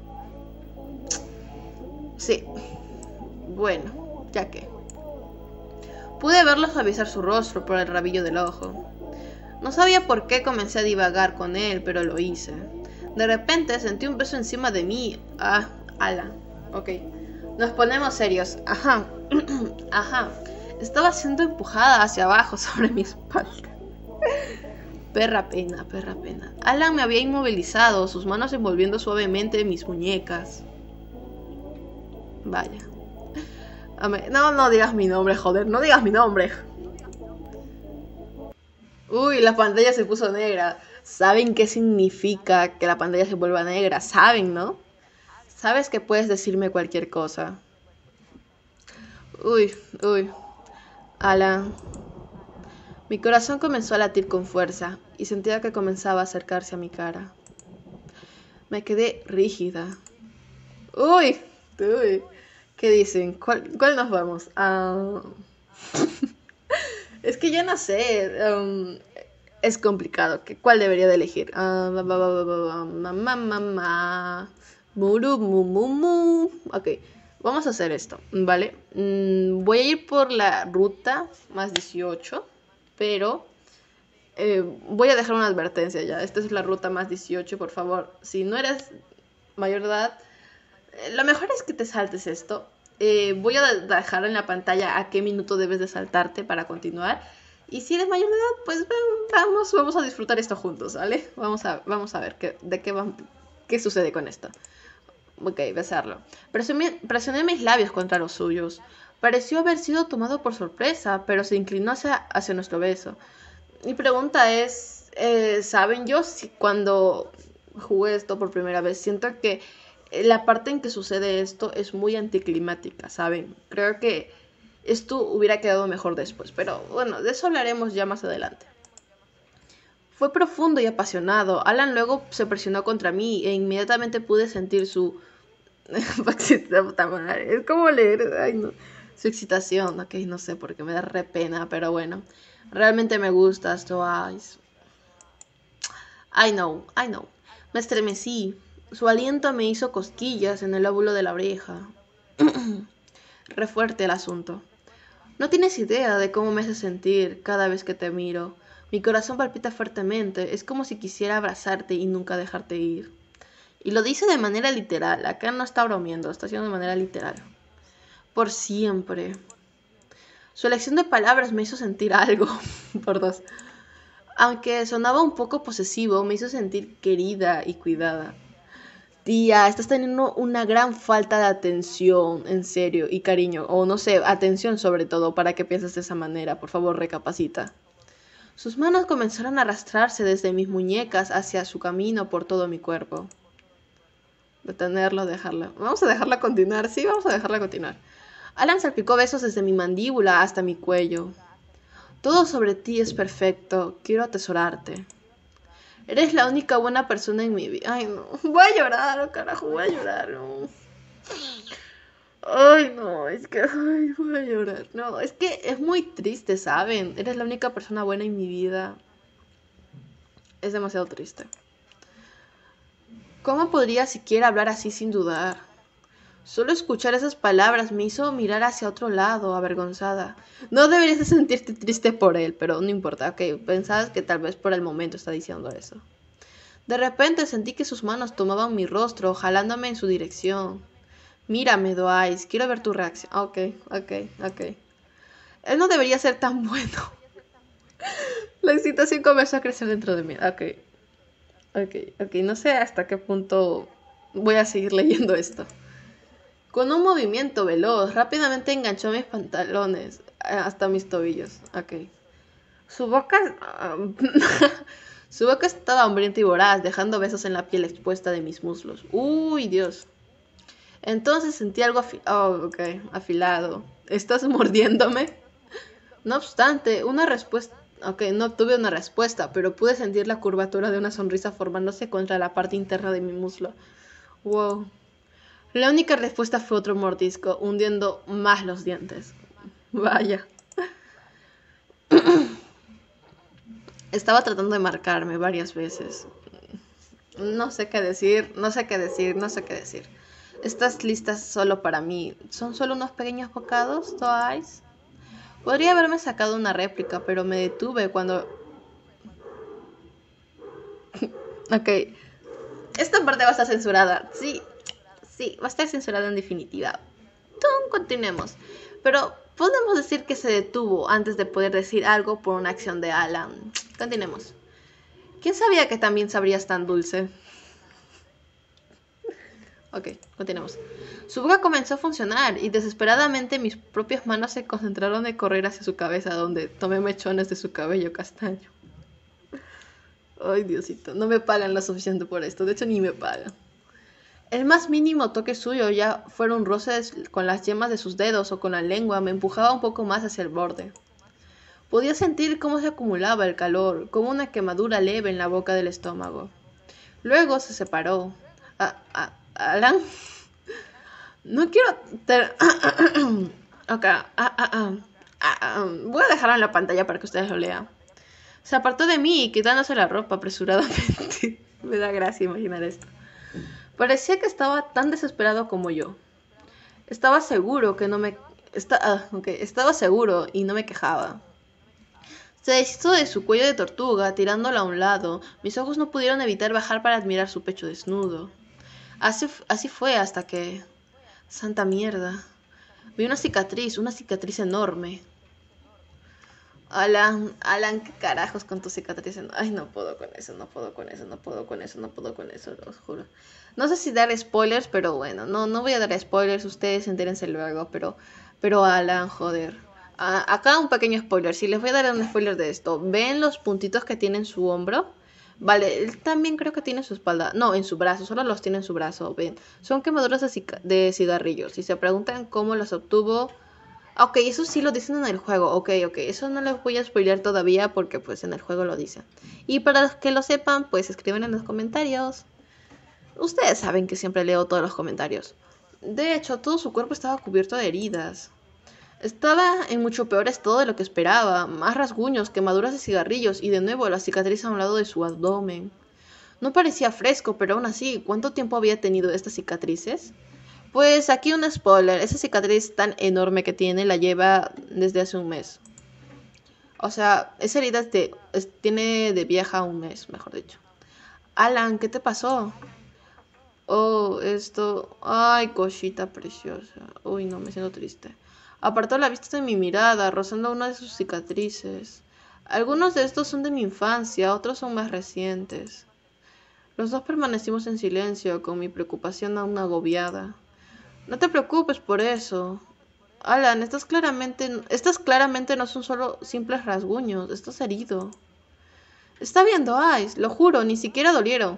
Sí. Bueno, ya que. Pude verlo suavizar su rostro por el rabillo del ojo. No sabía por qué comencé a divagar con él, pero lo hice. De repente sentí un peso encima de mí. Ah, ala. Ok. Nos ponemos serios. Ajá. Ajá. Estaba siendo empujada hacia abajo sobre mi espalda. Perra pena, perra pena. Alan me había inmovilizado, sus manos envolviendo suavemente mis muñecas. Vaya. No digas mi nombre, joder. No digas mi nombre. Uy, la pantalla se puso negra. ¿Saben qué significa que la pantalla se vuelva negra? ¿Saben, no? Sabes que puedes decirme cualquier cosa. Uy. Alan. Mi corazón comenzó a latir con fuerza y sentía que comenzaba a acercarse a mi cara. Me quedé rígida. Uy. ¿Qué dicen? ¿Cuál nos vamos? Es que yo no sé. Es complicado. ¿Cuál debería de elegir? Ok, vamos a hacer esto, ¿vale? Voy a ir por la ruta más 18, pero voy a dejar una advertencia ya. Esta es la ruta más 18, por favor. Si no eres mayor de edad, lo mejor es que te saltes esto. Voy a dejar en la pantalla a qué minuto debes de saltarte para continuar. Y si eres mayor de edad, pues vamos a disfrutar esto juntos, ¿vale? Vamos a ver qué sucede con esto. Ok, besarlo. Presioné mis labios contra los suyos. Pareció haber sido tomado por sorpresa, pero se inclinó hacia nuestro beso. Mi pregunta es, ¿saben? Yo cuando jugué esto por primera vez, siento que la parte en que sucede esto es muy anticlimática, ¿saben? Creo que esto hubiera quedado mejor después, pero bueno, de eso hablaremos ya más adelante. Fue profundo y apasionado. Alan luego se presionó contra mí e inmediatamente pude sentir su... Es como leer... Ay, no. Su excitación, ok, no sé, porque me da re pena, pero bueno. Realmente me gustas, Twice. I know. Me estremecí. Su aliento me hizo cosquillas en el lóbulo de la oreja. Re fuerte el asunto. No tienes idea de cómo me hace sentir cada vez que te miro. Mi corazón palpita fuertemente. Es como si quisiera abrazarte y nunca dejarte ir. Y lo dice de manera literal. Acá no está bromeando, está haciendo de manera literal. Por siempre. Su elección de palabras me hizo sentir algo. Por dos. Aunque sonaba un poco posesivo, me hizo sentir querida y cuidada. Tía, estás teniendo una gran falta de atención, en serio, y cariño. O no sé, atención sobre todo, para que pienses de esa manera. Por favor, recapacita. Sus manos comenzaron a arrastrarse desde mis muñecas hacia su camino por todo mi cuerpo. Detenerlo, dejarla. Vamos a dejarla continuar. Sí, vamos a dejarla continuar. Alan salpicó besos desde mi mandíbula hasta mi cuello. Todo sobre ti es perfecto. Quiero atesorarte. Eres la única buena persona en mi vida. Ay, no. Voy a llorar, carajo. Voy a llorar. No. Ay, no. Es que... Ay, voy a llorar. No, es que es muy triste, ¿saben? Eres la única persona buena en mi vida. Es demasiado triste. ¿Cómo podría siquiera hablar así sin dudar? Solo escuchar esas palabras me hizo mirar hacia otro lado, avergonzada. No deberías de sentirte triste por él, pero no importa. Ok, pensabas que tal vez por el momento está diciendo eso. De repente sentí que sus manos tomaban mi rostro, jalándome en su dirección. Mírame, Dwight, quiero ver tu reacción. Ok. Él no debería ser tan bueno. La excitación comenzó a crecer dentro de mí. Ok, no sé hasta qué punto voy a seguir leyendo esto. Con un movimiento veloz, rápidamente enganchó mis pantalones hasta mis tobillos. Ok. Su boca estaba hambrienta y voraz, dejando besos en la piel expuesta de mis muslos. Uy, Dios. Entonces sentí algo afilado. ¿Estás mordiéndome? No obstante, no obtuve una respuesta, pero pude sentir la curvatura de una sonrisa formándose contra la parte interna de mi muslo. Wow. La única respuesta fue otro mordisco, hundiendo más los dientes. Vaya. Estaba tratando de marcarme varias veces. No sé qué decir. ¿Estás lista solo para mí? ¿Son solo unos pequeños bocados, Twice? Podría haberme sacado una réplica, pero me detuve cuando Ok. Esta parte va a estar censurada. Sí, va a estar censurada en definitiva. Continuemos. Pero podemos decir que se detuvo antes de poder decir algo por una acción de Alan. Continuemos. ¿Quién sabía que también sabrías tan dulce? Ok, continuemos. Su boca comenzó a funcionar y desesperadamente mis propias manos se concentraron en correr hacia su cabeza, donde tomé mechones de su cabello castaño. Ay, Diosito, no me pagan lo suficiente por esto, de hecho ni me pagan. El más mínimo toque suyo, ya fuera un roce con las yemas de sus dedos o con la lengua, me empujaba un poco más hacia el borde. Podía sentir cómo se acumulaba el calor, como una quemadura leve en la boca del estómago. Luego se separó. ¿Alan? No quiero... Ok. Voy a dejarlo en la pantalla para que ustedes lo lean. Se apartó de mí, quitándose la ropa apresuradamente. Me da gracia imaginar esto. Parecía que estaba tan desesperado como yo. Estaba seguro que no me... Estaba seguro y no me quejaba. Se deshizo de su cuello de tortuga, tirándola a un lado. Mis ojos no pudieron evitar bajar para admirar su pecho desnudo. Así fue hasta que... ¡Santa mierda! Vi una cicatriz enorme. Alan, ¿qué carajos con tu cicatriz? Ay, no puedo con eso, lo juro. No sé si dar spoilers, pero bueno, no voy a dar spoilers, ustedes entérense luego, pero Alan, joder. Acá un pequeño spoiler, si les voy a dar un spoiler de esto, ¿ven los puntitos que tiene en su hombro? Vale, él también creo que tiene en su espalda, no, en su brazo, solo los tiene en su brazo, ven. Son quemaduras de cigarrillos, si se preguntan cómo las obtuvo... Ok, eso sí lo dicen en el juego, ok, eso no les voy a spoiler todavía porque pues en el juego lo dicen. Y para los que lo sepan, pues escriben en los comentarios. Ustedes saben que siempre leo todos los comentarios. De hecho, todo su cuerpo estaba cubierto de heridas. Estaba en mucho peor estado de lo que esperaba, más rasguños, quemaduras de cigarrillos y de nuevo la cicatriz a un lado de su abdomen. No parecía fresco, pero aún así, ¿cuánto tiempo había tenido estas cicatrices? Pues aquí un spoiler, esa cicatriz tan enorme que tiene la lleva desde hace un mes. O sea, esa herida tiene de vieja un mes, mejor dicho. Alan, ¿qué te pasó? Oh, esto... Ay, cosita preciosa. Uy, no, me siento triste. Apartó la vista de mi mirada, rozando una de sus cicatrices. Algunos de estos son de mi infancia, otros son más recientes. Los dos permanecimos en silencio, con mi preocupación aún agobiada. No te preocupes por eso. Alan, estas claramente no son solo simples rasguños, estás herido. Está viendo, Ice, lo juro, ni siquiera dolieron.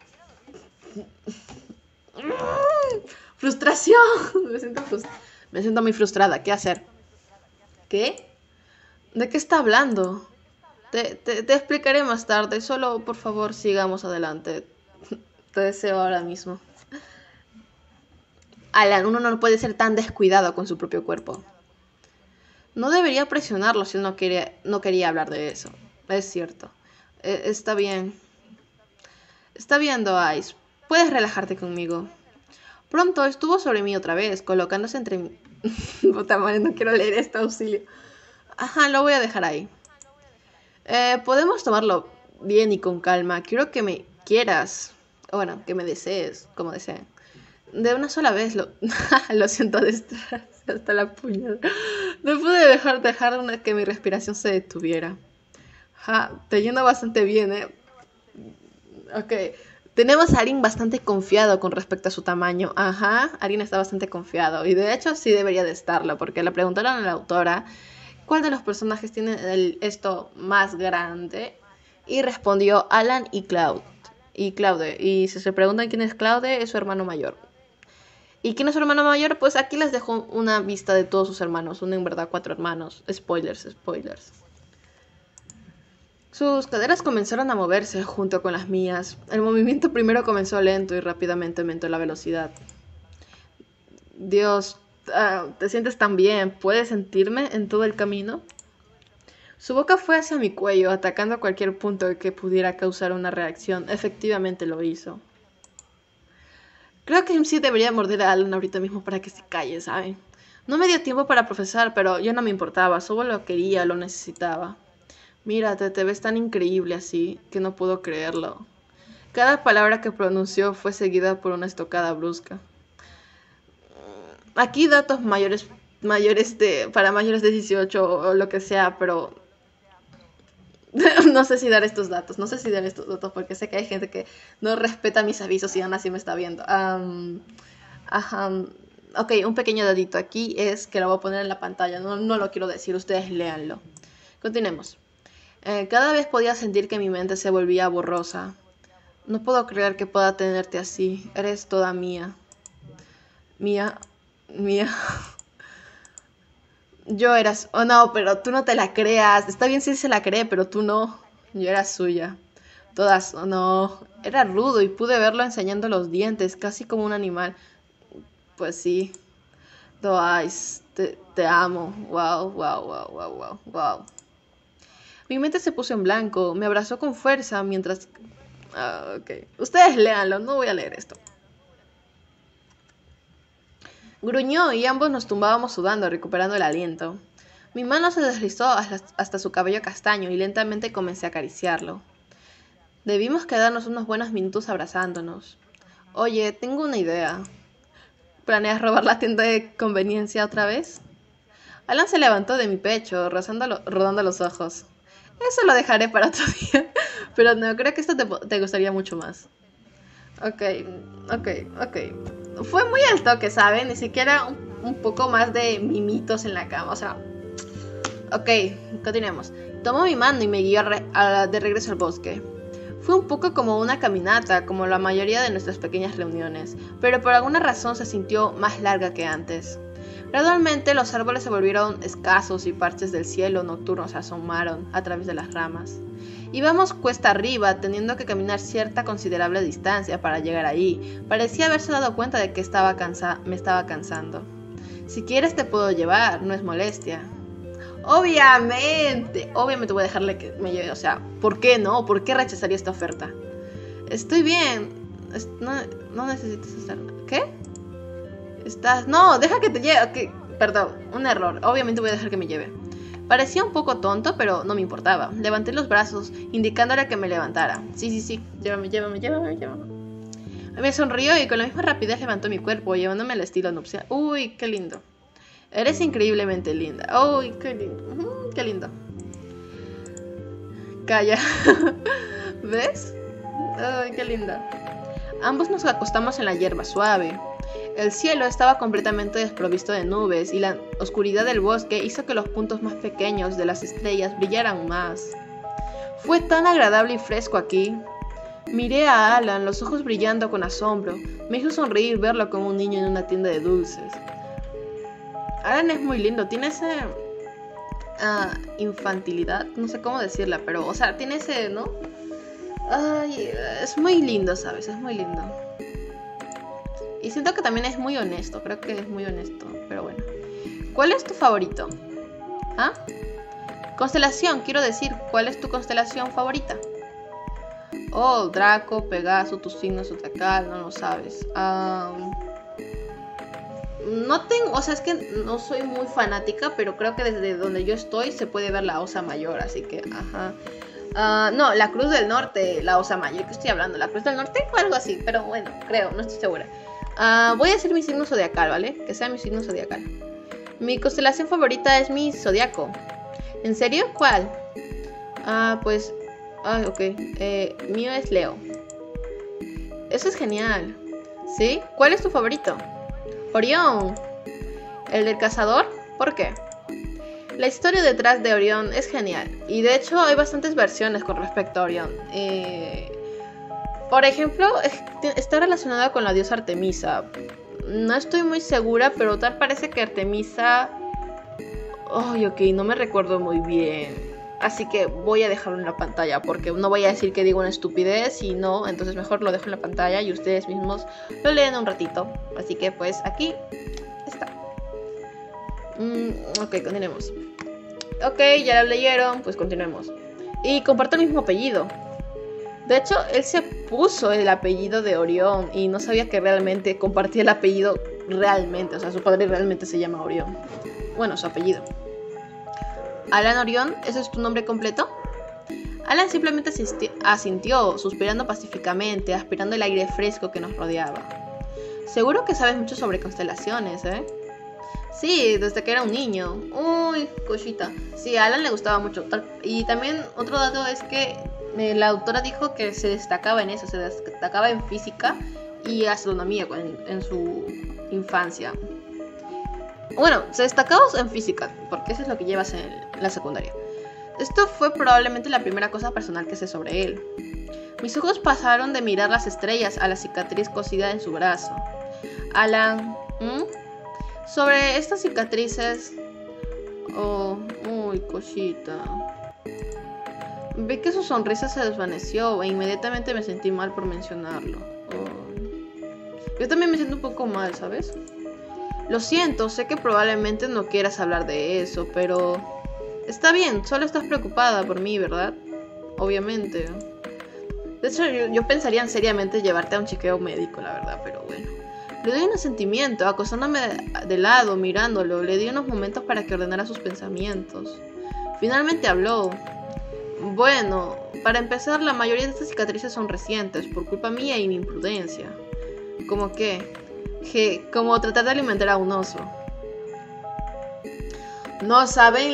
Frustración. Me siento muy frustrada. ¿Qué hacer? ¿Qué? ¿De qué está hablando? Te explicaré más tarde. Solo, por favor, sigamos adelante. Te deseo ahora mismo. Alan, uno no puede ser tan descuidado con su propio cuerpo. No debería presionarlo si él no quería hablar de eso. Es cierto. Está bien. Está bien, Ice. Puedes relajarte conmigo. Pronto estuvo sobre mí otra vez, colocándose entre mí. Puta madre, no quiero leer este auxilio. Ajá, lo voy a dejar ahí. Podemos tomarlo bien y con calma. Quiero que me quieras. Bueno, que me desees, como deseen. De una sola vez lo siento hasta la puñalada. No pude dejar que mi respiración se detuviera. Te yendo bastante bien, Ok. Tenemos a Arin bastante confiado con respecto a su tamaño. Arin está bastante confiado. Y de hecho sí debería de estarlo, porque le preguntaron a la autora cuál de los personajes tiene esto más grande. Y respondió Alan y Claude. Y si se preguntan quién es Claude, es su hermano mayor. ¿Y quién es su hermano mayor? Pues aquí les dejo una vista de todos sus hermanos. Son en verdad 4 hermanos. Spoilers. Sus caderas comenzaron a moverse junto con las mías. El movimiento primero comenzó lento y rápidamente aumentó la velocidad. Dios, ¿te sientes tan bien? ¿Puedes sentirme en todo el camino? Su boca fue hacia mi cuello, atacando cualquier punto que pudiera causar una reacción. Efectivamente lo hizo. Creo que sí debería morder a Alan ahorita mismo para que se calle, ¿saben? No me dio tiempo para profesar, pero yo no me importaba, solo lo quería, lo necesitaba. Mírate, te ves tan increíble así, que no puedo creerlo. Cada palabra que pronunció fue seguida por una estocada brusca. Aquí datos para mayores de 18 o lo que sea, pero no sé si dar estos datos, porque sé que hay gente que no respeta mis avisos y aún así me está viendo. Ok, un pequeño dadito aquí es que lo voy a poner en la pantalla, no lo quiero decir, ustedes léanlo. Continuemos. Cada vez podía sentir que mi mente se volvía borrosa. No puedo creer que pueda tenerte así, eres toda mía. Mía. Yo eras... Oh, no, pero tú no te la creas. Está bien si se la cree, pero tú no. Yo era suya. Todas... Oh, no. Era rudo y pude verlo enseñando los dientes, casi como un animal. Pues sí. Twice. Te amo. Wow. Mi mente se puso en blanco. Me abrazó con fuerza mientras... ok. Ustedes léanlo. No voy a leer esto. Gruñó y ambos nos tumbábamos sudando, recuperando el aliento. Mi mano se deslizó hasta su cabello castaño y lentamente comencé a acariciarlo. Debimos quedarnos unos buenos minutos abrazándonos. Oye, tengo una idea. ¿Planeas robar la tienda de conveniencia otra vez? Alan se levantó de mi pecho, rodando los ojos. Eso lo dejaré para otro día, pero no, creo que esto te gustaría mucho más. Ok. Fue muy al toque, ¿saben? Ni siquiera un poco más de mimitos en la cama, o sea... Ok, continuemos. Tomó mi mano y me guió de regreso al bosque. Fue un poco como una caminata, como la mayoría de nuestras pequeñas reuniones, pero por alguna razón se sintió más larga que antes. Gradualmente los árboles se volvieron escasos y parches del cielo nocturno se asomaron a través de las ramas. Íbamos cuesta arriba, teniendo que caminar cierta considerable distancia para llegar ahí. Parecía haberse dado cuenta de que me estaba cansando. Si quieres te puedo llevar, no es molestia. Obviamente voy a dejarle que me lleve, o sea, ¿por qué no? ¿Por qué rechazaría esta oferta? Estoy bien, no necesitas estar... ¿Qué? No, deja que te lleve, okay. Perdón, un error, obviamente voy a dejar que me lleve. Parecía un poco tonto, pero no me importaba. Levanté los brazos, indicándole que me levantara. Sí, llévame. Me sonrió y con la misma rapidez levantó mi cuerpo, llevándome al estilo nupcial. Uy, qué lindo. Eres increíblemente linda. Uy, qué lindo. Qué lindo. Calla. ¿Ves? Ay, qué linda. Ambos nos acostamos en la hierba suave. El cielo estaba completamente desprovisto de nubes y la oscuridad del bosque hizo que los puntos más pequeños de las estrellas brillaran más. Fue tan agradable y fresco aquí. Miré a Alan, los ojos brillando con asombro. Me hizo sonreír verlo como un niño en una tienda de dulces. Alan es muy lindo, tiene ese... infantilidad, no sé cómo decirla, pero, o sea, tiene ese, ¿no? Ay, es muy lindo, ¿sabes? Es muy lindo. Y siento que también es muy honesto, creo que es muy honesto, pero bueno. ¿Cuál es tu favorito? ¿Ah? Constelación, quiero decir, ¿cuál es tu constelación favorita? Oh, Draco, Pegaso, tu signo zodiacal, no lo sabes. No tengo, o sea, es que no soy muy fanática, pero creo que desde donde yo estoy se puede ver la Osa Mayor, así que, ajá. No, la Cruz del Norte, la Osa Mayor, ¿qué estoy hablando? ¿La Cruz del Norte o algo así? Pero bueno, creo, no estoy segura. Voy a decir mi signo zodiacal, ¿vale? Que sea mi signo zodiacal. Mi constelación favorita es mi zodiaco. ¿En serio? ¿Cuál? Pues... ok. Mío es Leo. Eso es genial. ¿Sí? ¿Cuál es tu favorito? Orión. ¿El del cazador? ¿Por qué? La historia detrás de Orión es genial. Y de hecho hay bastantes versiones con respecto a Orión. Por ejemplo, está relacionada con la diosa Artemisa. No estoy muy segura, pero tal parece que Artemisa... Ay, ok, no me recuerdo muy bien. Así que voy a dejarlo en la pantalla, porque no voy a decir que digo una estupidez y no, entonces mejor lo dejo en la pantalla y ustedes mismos lo leen un ratito. Así que pues aquí está. Ok, continuemos. Ok, ya lo leyeron, pues continuemos. Y comparto el mismo apellido. De hecho, él se puso el apellido de Orión y no sabía que realmente compartía el apellido realmente. O sea, su padre realmente se llama Orión. Bueno, su apellido. Alan Orión, ¿ese es tu nombre completo? Alan simplemente asintió, suspirando pacíficamente, aspirando el aire fresco que nos rodeaba. Seguro que sabes mucho sobre constelaciones, ¿eh? Sí, desde que era un niño. Uy, cosita. Sí, a Alan le gustaba mucho. Y también otro dato es que la autora dijo que se destacaba en eso, se destacaba en física y astronomía en su infancia. Bueno, se destacaba en física, porque eso es lo que llevas en la secundaria. Esto fue probablemente la primera cosa personal que sé sobre él. Mis ojos pasaron de mirar las estrellas a la cicatriz cosida en su brazo. Alan, sobre estas cicatrices... Oh, uy, cosita. Vi que su sonrisa se desvaneció e inmediatamente me sentí mal por mencionarlo. Oh. Yo también me siento un poco mal, ¿sabes? Lo siento, sé que probablemente no quieras hablar de eso, pero... Está bien, solo estás preocupada por mí, ¿verdad? Obviamente. De hecho, yo pensaría en seriamente llevarte a un chequeo médico, la verdad, pero bueno. Le doy un asentimiento, acostándome de lado, mirándolo. Le di unos momentos para que ordenara sus pensamientos. Finalmente habló. Bueno, para empezar, la mayoría de estas cicatrices son recientes, por culpa mía y mi imprudencia. ¿Cómo qué? Como tratar de alimentar a un oso. No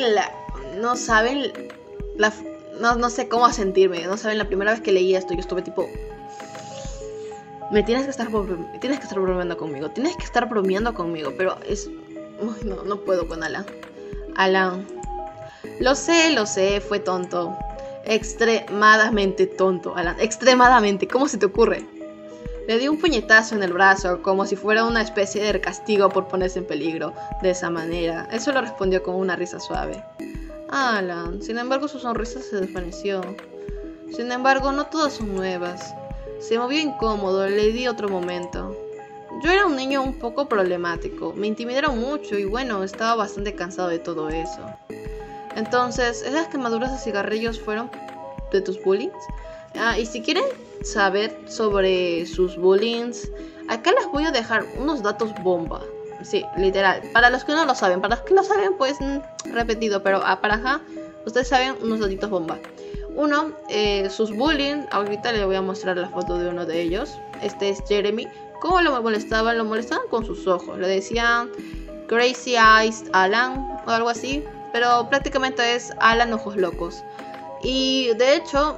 sé cómo sentirme. No saben, la primera vez que leí esto, yo estuve tipo... Tienes que estar bromeando conmigo. Tienes que estar bromeando conmigo. Pero es... Uy, no puedo con Alan. Alan. Lo sé, fue tonto. Extremadamente tonto, Alan. Extremadamente. ¿Cómo se te ocurre? Le di un puñetazo en el brazo, como si fuera una especie de castigo por ponerse en peligro de esa manera. Él solo respondió con una risa suave. Alan, sin embargo su sonrisa se desvaneció. Sin embargo, no todas son nuevas. Se movió incómodo, le di otro momento. Yo era un niño un poco problemático, me intimidaron mucho y bueno, estaba bastante cansado de todo eso. Entonces, ¿esas quemaduras de cigarrillos fueron de tus bullies? Y si quieren saber sobre sus bullies, acá les voy a dejar unos datos bomba. Sí, literal. Para los que no lo saben, para los que lo saben, pues repetido, pero para acá, ustedes saben unos datitos bomba. Uno, sus bullying, ahorita les voy a mostrar la foto de uno de ellos. Este es Jeremy. ¿Cómo lo molestaban? Lo molestaban con sus ojos. Le decían Crazy Eyes Alan o algo así, pero prácticamente es Alan Ojos Locos. Y de hecho,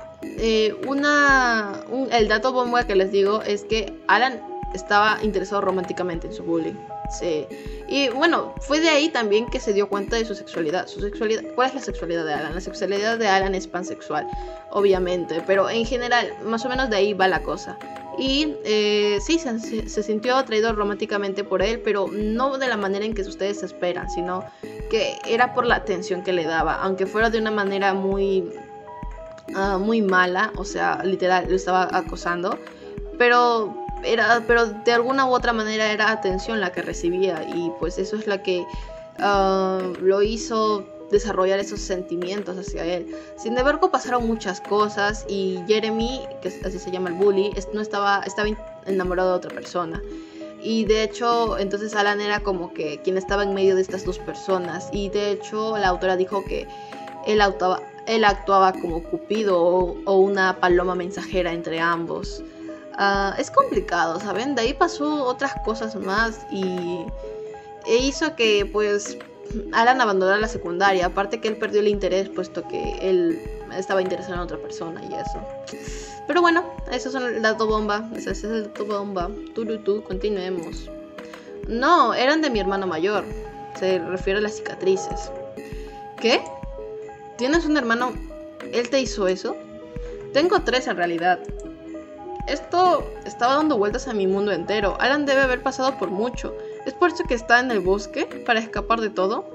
el dato bomba que les digo es que Alan estaba interesado románticamente en su bully. Sí. Y bueno, fue de ahí también que se dio cuenta de su sexualidad. ¿Cuál es la sexualidad de Alan? La sexualidad de Alan es pansexual, obviamente, pero en general, más o menos de ahí va la cosa. Y sí, se sintió atraído románticamente por él, pero no de la manera en que ustedes esperan, sino que era por la atención que le daba, aunque fuera de una manera muy mala, o sea, literal, lo estaba acosando, pero de alguna u otra manera era atención la que recibía, y pues eso es la que lo hizo desarrollar esos sentimientos hacia él. Sin embargo, pasaron muchas cosas y Jeremy, que así se llama el bully, estaba enamorado de otra persona. Y de hecho, entonces Alan era como que quien estaba en medio de estas dos personas. Y de hecho, la autora dijo que él actuaba como Cupido o una paloma mensajera entre ambos. Es complicado, ¿saben? De ahí pasó otras cosas más e hizo que pues Alan abandonara la secundaria. Aparte que él perdió el interés, puesto que él estaba interesado en otra persona y eso. Pero bueno, esos son el dato bomba. Ese es el dato bomba. Continuemos. No, eran de mi hermano mayor. Se refiere a las cicatrices. ¿Qué? ¿Tienes un hermano? ¿Él te hizo eso? Tengo 3 en realidad. Esto estaba dando vueltas a mi mundo entero. Alan debe haber pasado por mucho. ¿Es por eso que está en el bosque? ¿Para escapar de todo?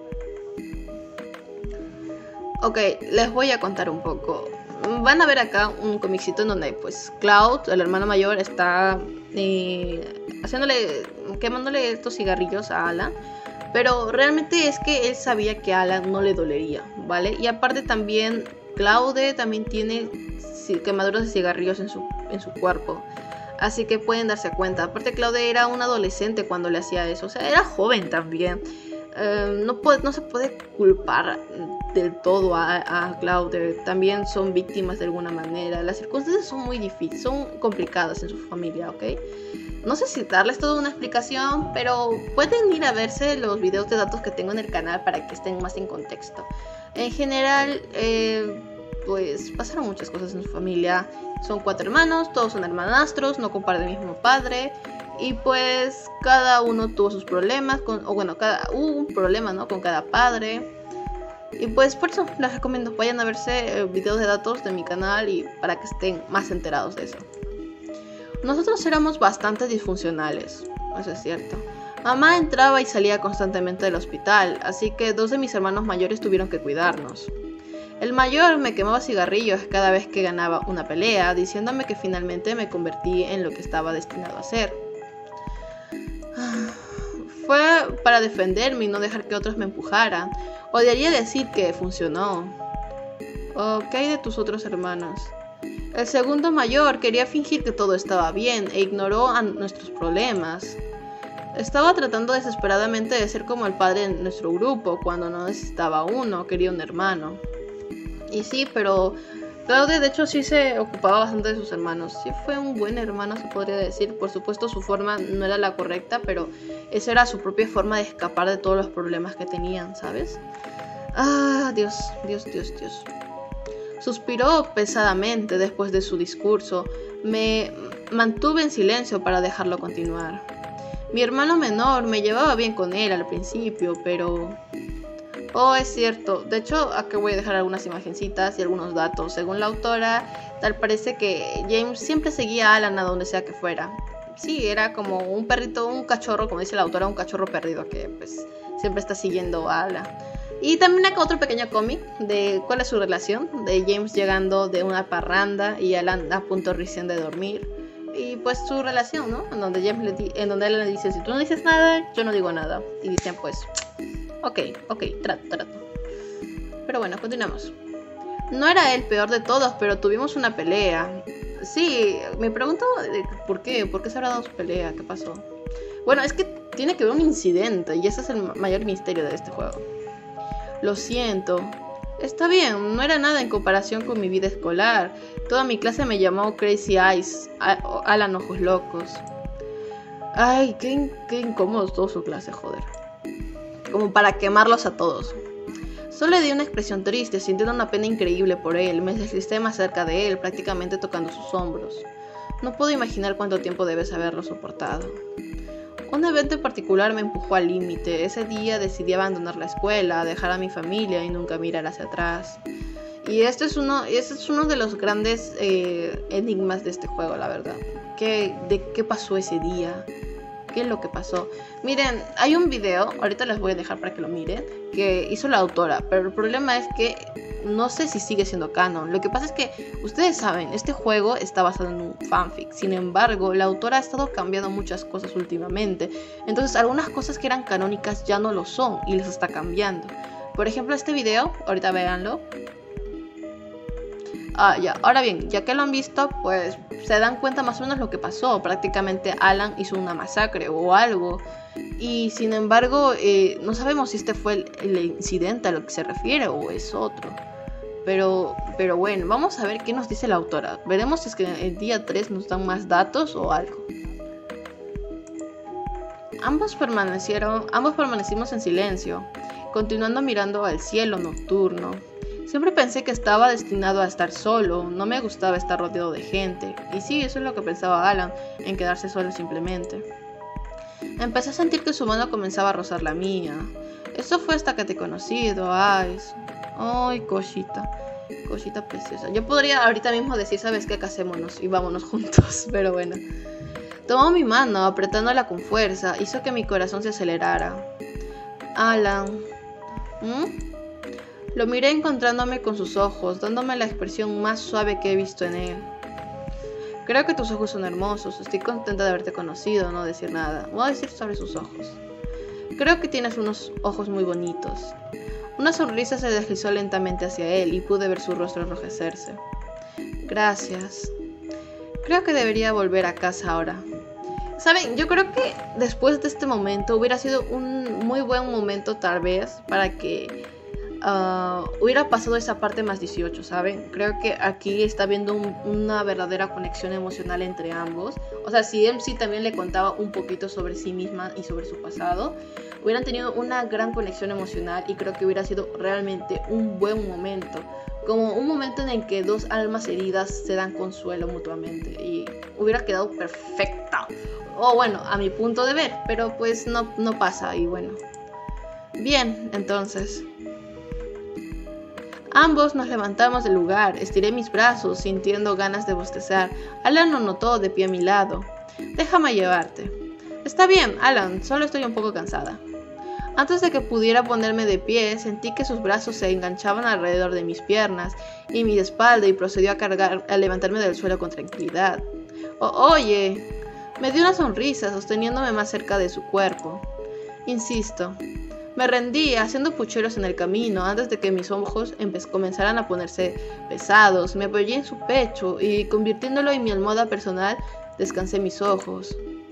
Ok, les voy a contar un poco. Van a ver acá un comicito en donde pues Cloud, el hermano mayor, está quemándole estos cigarrillos a Alan. Pero realmente es que él sabía que a Alan no le dolería, ¿vale? Y aparte también Claude también tiene quemaduras de cigarrillos en su cuerpo. Así que pueden darse cuenta. Aparte Claude era un adolescente cuando le hacía eso. O sea, era joven también. No se puede culpar del todo a Claude. También son víctimas de alguna manera. Las circunstancias son muy difíciles, son complicadas en su familia, ¿ok? No sé si darles toda una explicación, pero pueden ir a verse los videos de datos que tengo en el canal para que estén más en contexto. En general, pues pasaron muchas cosas en su familia. Son 4 hermanos, todos son hermanastros, no comparten el mismo padre. Y pues cada uno tuvo sus problemas, hubo un problema, ¿no?, con cada padre. Y pues por eso les recomiendo, vayan a verse videos de datos de mi canal y para que estén más enterados de eso. Nosotros éramos bastante disfuncionales, eso es cierto. Mamá entraba y salía constantemente del hospital, así que 2 de mis hermanos mayores tuvieron que cuidarnos. El mayor me quemaba cigarrillos cada vez que ganaba una pelea, diciéndome que finalmente me convertí en lo que estaba destinado a ser. Fue para defenderme y no dejar que otros me empujaran. Odiaría decir que funcionó. ¿Qué hay de tus otros hermanos? El segundo mayor quería fingir que todo estaba bien e ignoró a nuestros problemas. Estaba tratando desesperadamente de ser como el padre en nuestro grupo cuando no necesitaba uno, quería un hermano. Y sí, pero Claude de hecho sí se ocupaba bastante de sus hermanos. Sí fue un buen hermano, se podría decir. Por supuesto su forma no era la correcta, pero esa era su propia forma de escapar de todos los problemas que tenían, ¿sabes? Dios. Suspiró pesadamente después de su discurso. Me mantuve en silencio para dejarlo continuar. Mi hermano menor me llevaba bien con él al principio, pero... es cierto. De hecho, aquí voy a dejar algunas imagencitas y algunos datos. Según la autora, tal parece que James siempre seguía a Alan a donde sea que fuera. Sí, era como un perrito, un cachorro, como dice la autora, un cachorro perdido que pues siempre está siguiendo a Alan. Y también acá otro pequeño cómic de cuál es su relación, de James llegando de una parranda y Alan a punto recién de dormir. Y pues su relación, ¿no? En donde Alan le dice, si tú no dices nada, yo no digo nada. Y dicen pues... Ok, trato. Pero bueno, continuamos. No era el peor de todos, pero tuvimos una pelea. Sí, me pregunto ¿por qué? ¿Por qué se habrá dado su pelea? ¿Qué pasó? Bueno, es que tiene que haber un incidente y ese es el mayor misterio de este juego. Lo siento. Está bien, no era nada en comparación con mi vida escolar. Toda mi clase me llamó Crazy Eyes, Alan Ojos Locos. Ay, qué incómodo todo su clase, joder. Como para quemarlos a todos. Solo le di una expresión triste, sintiendo una pena increíble por él. Me deslicé más cerca de él, prácticamente tocando sus hombros. No puedo imaginar cuánto tiempo debes haberlo soportado. Un evento en particular me empujó al límite. Ese día decidí abandonar la escuela, dejar a mi familia y nunca mirar hacia atrás. Y este es uno de los grandes enigmas de este juego, la verdad. ¿De qué pasó ese día? ¿Qué es lo que pasó? Miren, hay un video, ahorita les voy a dejar para que lo miren, que hizo la autora, pero el problema es que no sé si sigue siendo canon. Lo que pasa es que, ustedes saben, este juego está basado en un fanfic. Sin embargo, la autora ha estado cambiando muchas cosas últimamente. Entonces, algunas cosas que eran canónicas ya no lo son y les está cambiando. Por ejemplo, este video, ahorita véanlo. Ahora bien, ya que lo han visto, pues se dan cuenta más o menos lo que pasó. Prácticamente Alan hizo una masacre o algo. Y sin embargo, no sabemos si este fue el incidente a lo que se refiere o es otro. Pero bueno, vamos a ver qué nos dice la autora. Veremos si es que en el día 3 nos dan más datos o algo. Ambos permanecimos en silencio, continuando mirando al cielo nocturno. Siempre pensé que estaba destinado a estar solo, no me gustaba estar rodeado de gente. Y sí, eso es lo que pensaba Alan, en quedarse solo simplemente. Empecé a sentir que su mano comenzaba a rozar la mía. Eso fue hasta que te he conocido, Ice. Ay, cosita preciosa. Yo podría ahorita mismo decir, ¿sabes qué? Casémonos y vámonos juntos, pero bueno. Tomó mi mano, apretándola con fuerza, hizo que mi corazón se acelerara. Alan. Lo miré encontrándome con sus ojos, dándome la expresión más suave que he visto en él. Creo que tus ojos son hermosos, estoy contenta de haberte conocido, no decir nada. Voy a decir sobre sus ojos. Creo que tienes unos ojos muy bonitos. Una sonrisa se deslizó lentamente hacia él y pude ver su rostro enrojecerse. Gracias. Creo que debería volver a casa ahora. ¿Saben? Yo creo que después de este momento hubiera sido un muy buen momento tal vez para que hubiera pasado esa parte más 18, ¿saben? Creo que aquí está habiendo una verdadera conexión emocional entre ambos. O sea, si MC también le contaba un poquito sobre sí misma y sobre su pasado, hubieran tenido una gran conexión emocional y creo que hubiera sido realmente un buen momento. Como un momento en el que dos almas heridas se dan consuelo mutuamente y hubiera quedado perfecta. O bueno, a mi punto de ver, pero pues no pasa y bueno. Bien, entonces... Ambos nos levantamos del lugar, estiré mis brazos, sintiendo ganas de bostezar. Alan lo notó de pie a mi lado. Déjame llevarte. Está bien, Alan, solo estoy un poco cansada. Antes de que pudiera ponerme de pie, sentí que sus brazos se enganchaban alrededor de mis piernas y mi espalda y procedió a levantarme del suelo con tranquilidad. Oye, me dio una sonrisa sosteniéndome más cerca de su cuerpo. Insisto. Me rendí haciendo pucheros en el camino antes de que mis ojos comenzaran a ponerse pesados. Me apoyé en su pecho y convirtiéndolo en mi almohada personal, descansé mis ojos.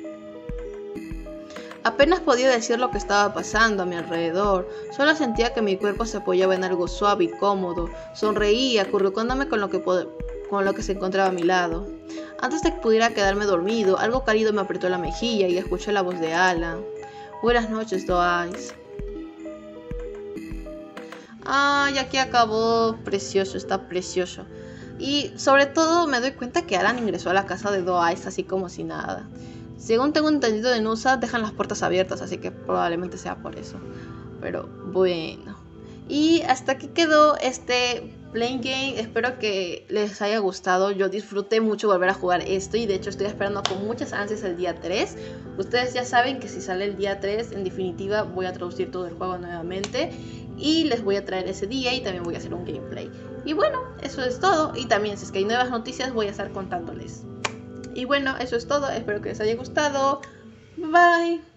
Apenas podía decir lo que estaba pasando a mi alrededor. Solo sentía que mi cuerpo se apoyaba en algo suave y cómodo. Sonreía, acurrucándome con lo que se encontraba a mi lado. Antes de que pudiera quedarme dormido, algo cálido me apretó la mejilla y escuché la voz de Alan. Buenas noches, Doe. Ay, aquí acabó. Precioso, está precioso. Y sobre todo me doy cuenta que Alan ingresó a la casa de Doe así como si nada. Según tengo entendido de Nusa, dejan las puertas abiertas, así que probablemente sea por eso. Pero bueno. Y hasta aquí quedó este Playing Game. Espero que les haya gustado. Yo disfruté mucho volver a jugar esto y de hecho estoy esperando con muchas ansias el día 3. Ustedes ya saben que si sale el día 3, en definitiva voy a traducir todo el juego nuevamente y les voy a traer ese día y también voy a hacer un gameplay. Y bueno, eso es todo. Y también si es que hay nuevas noticias voy a estar contándoles. Y bueno, eso es todo. Espero que les haya gustado. Bye.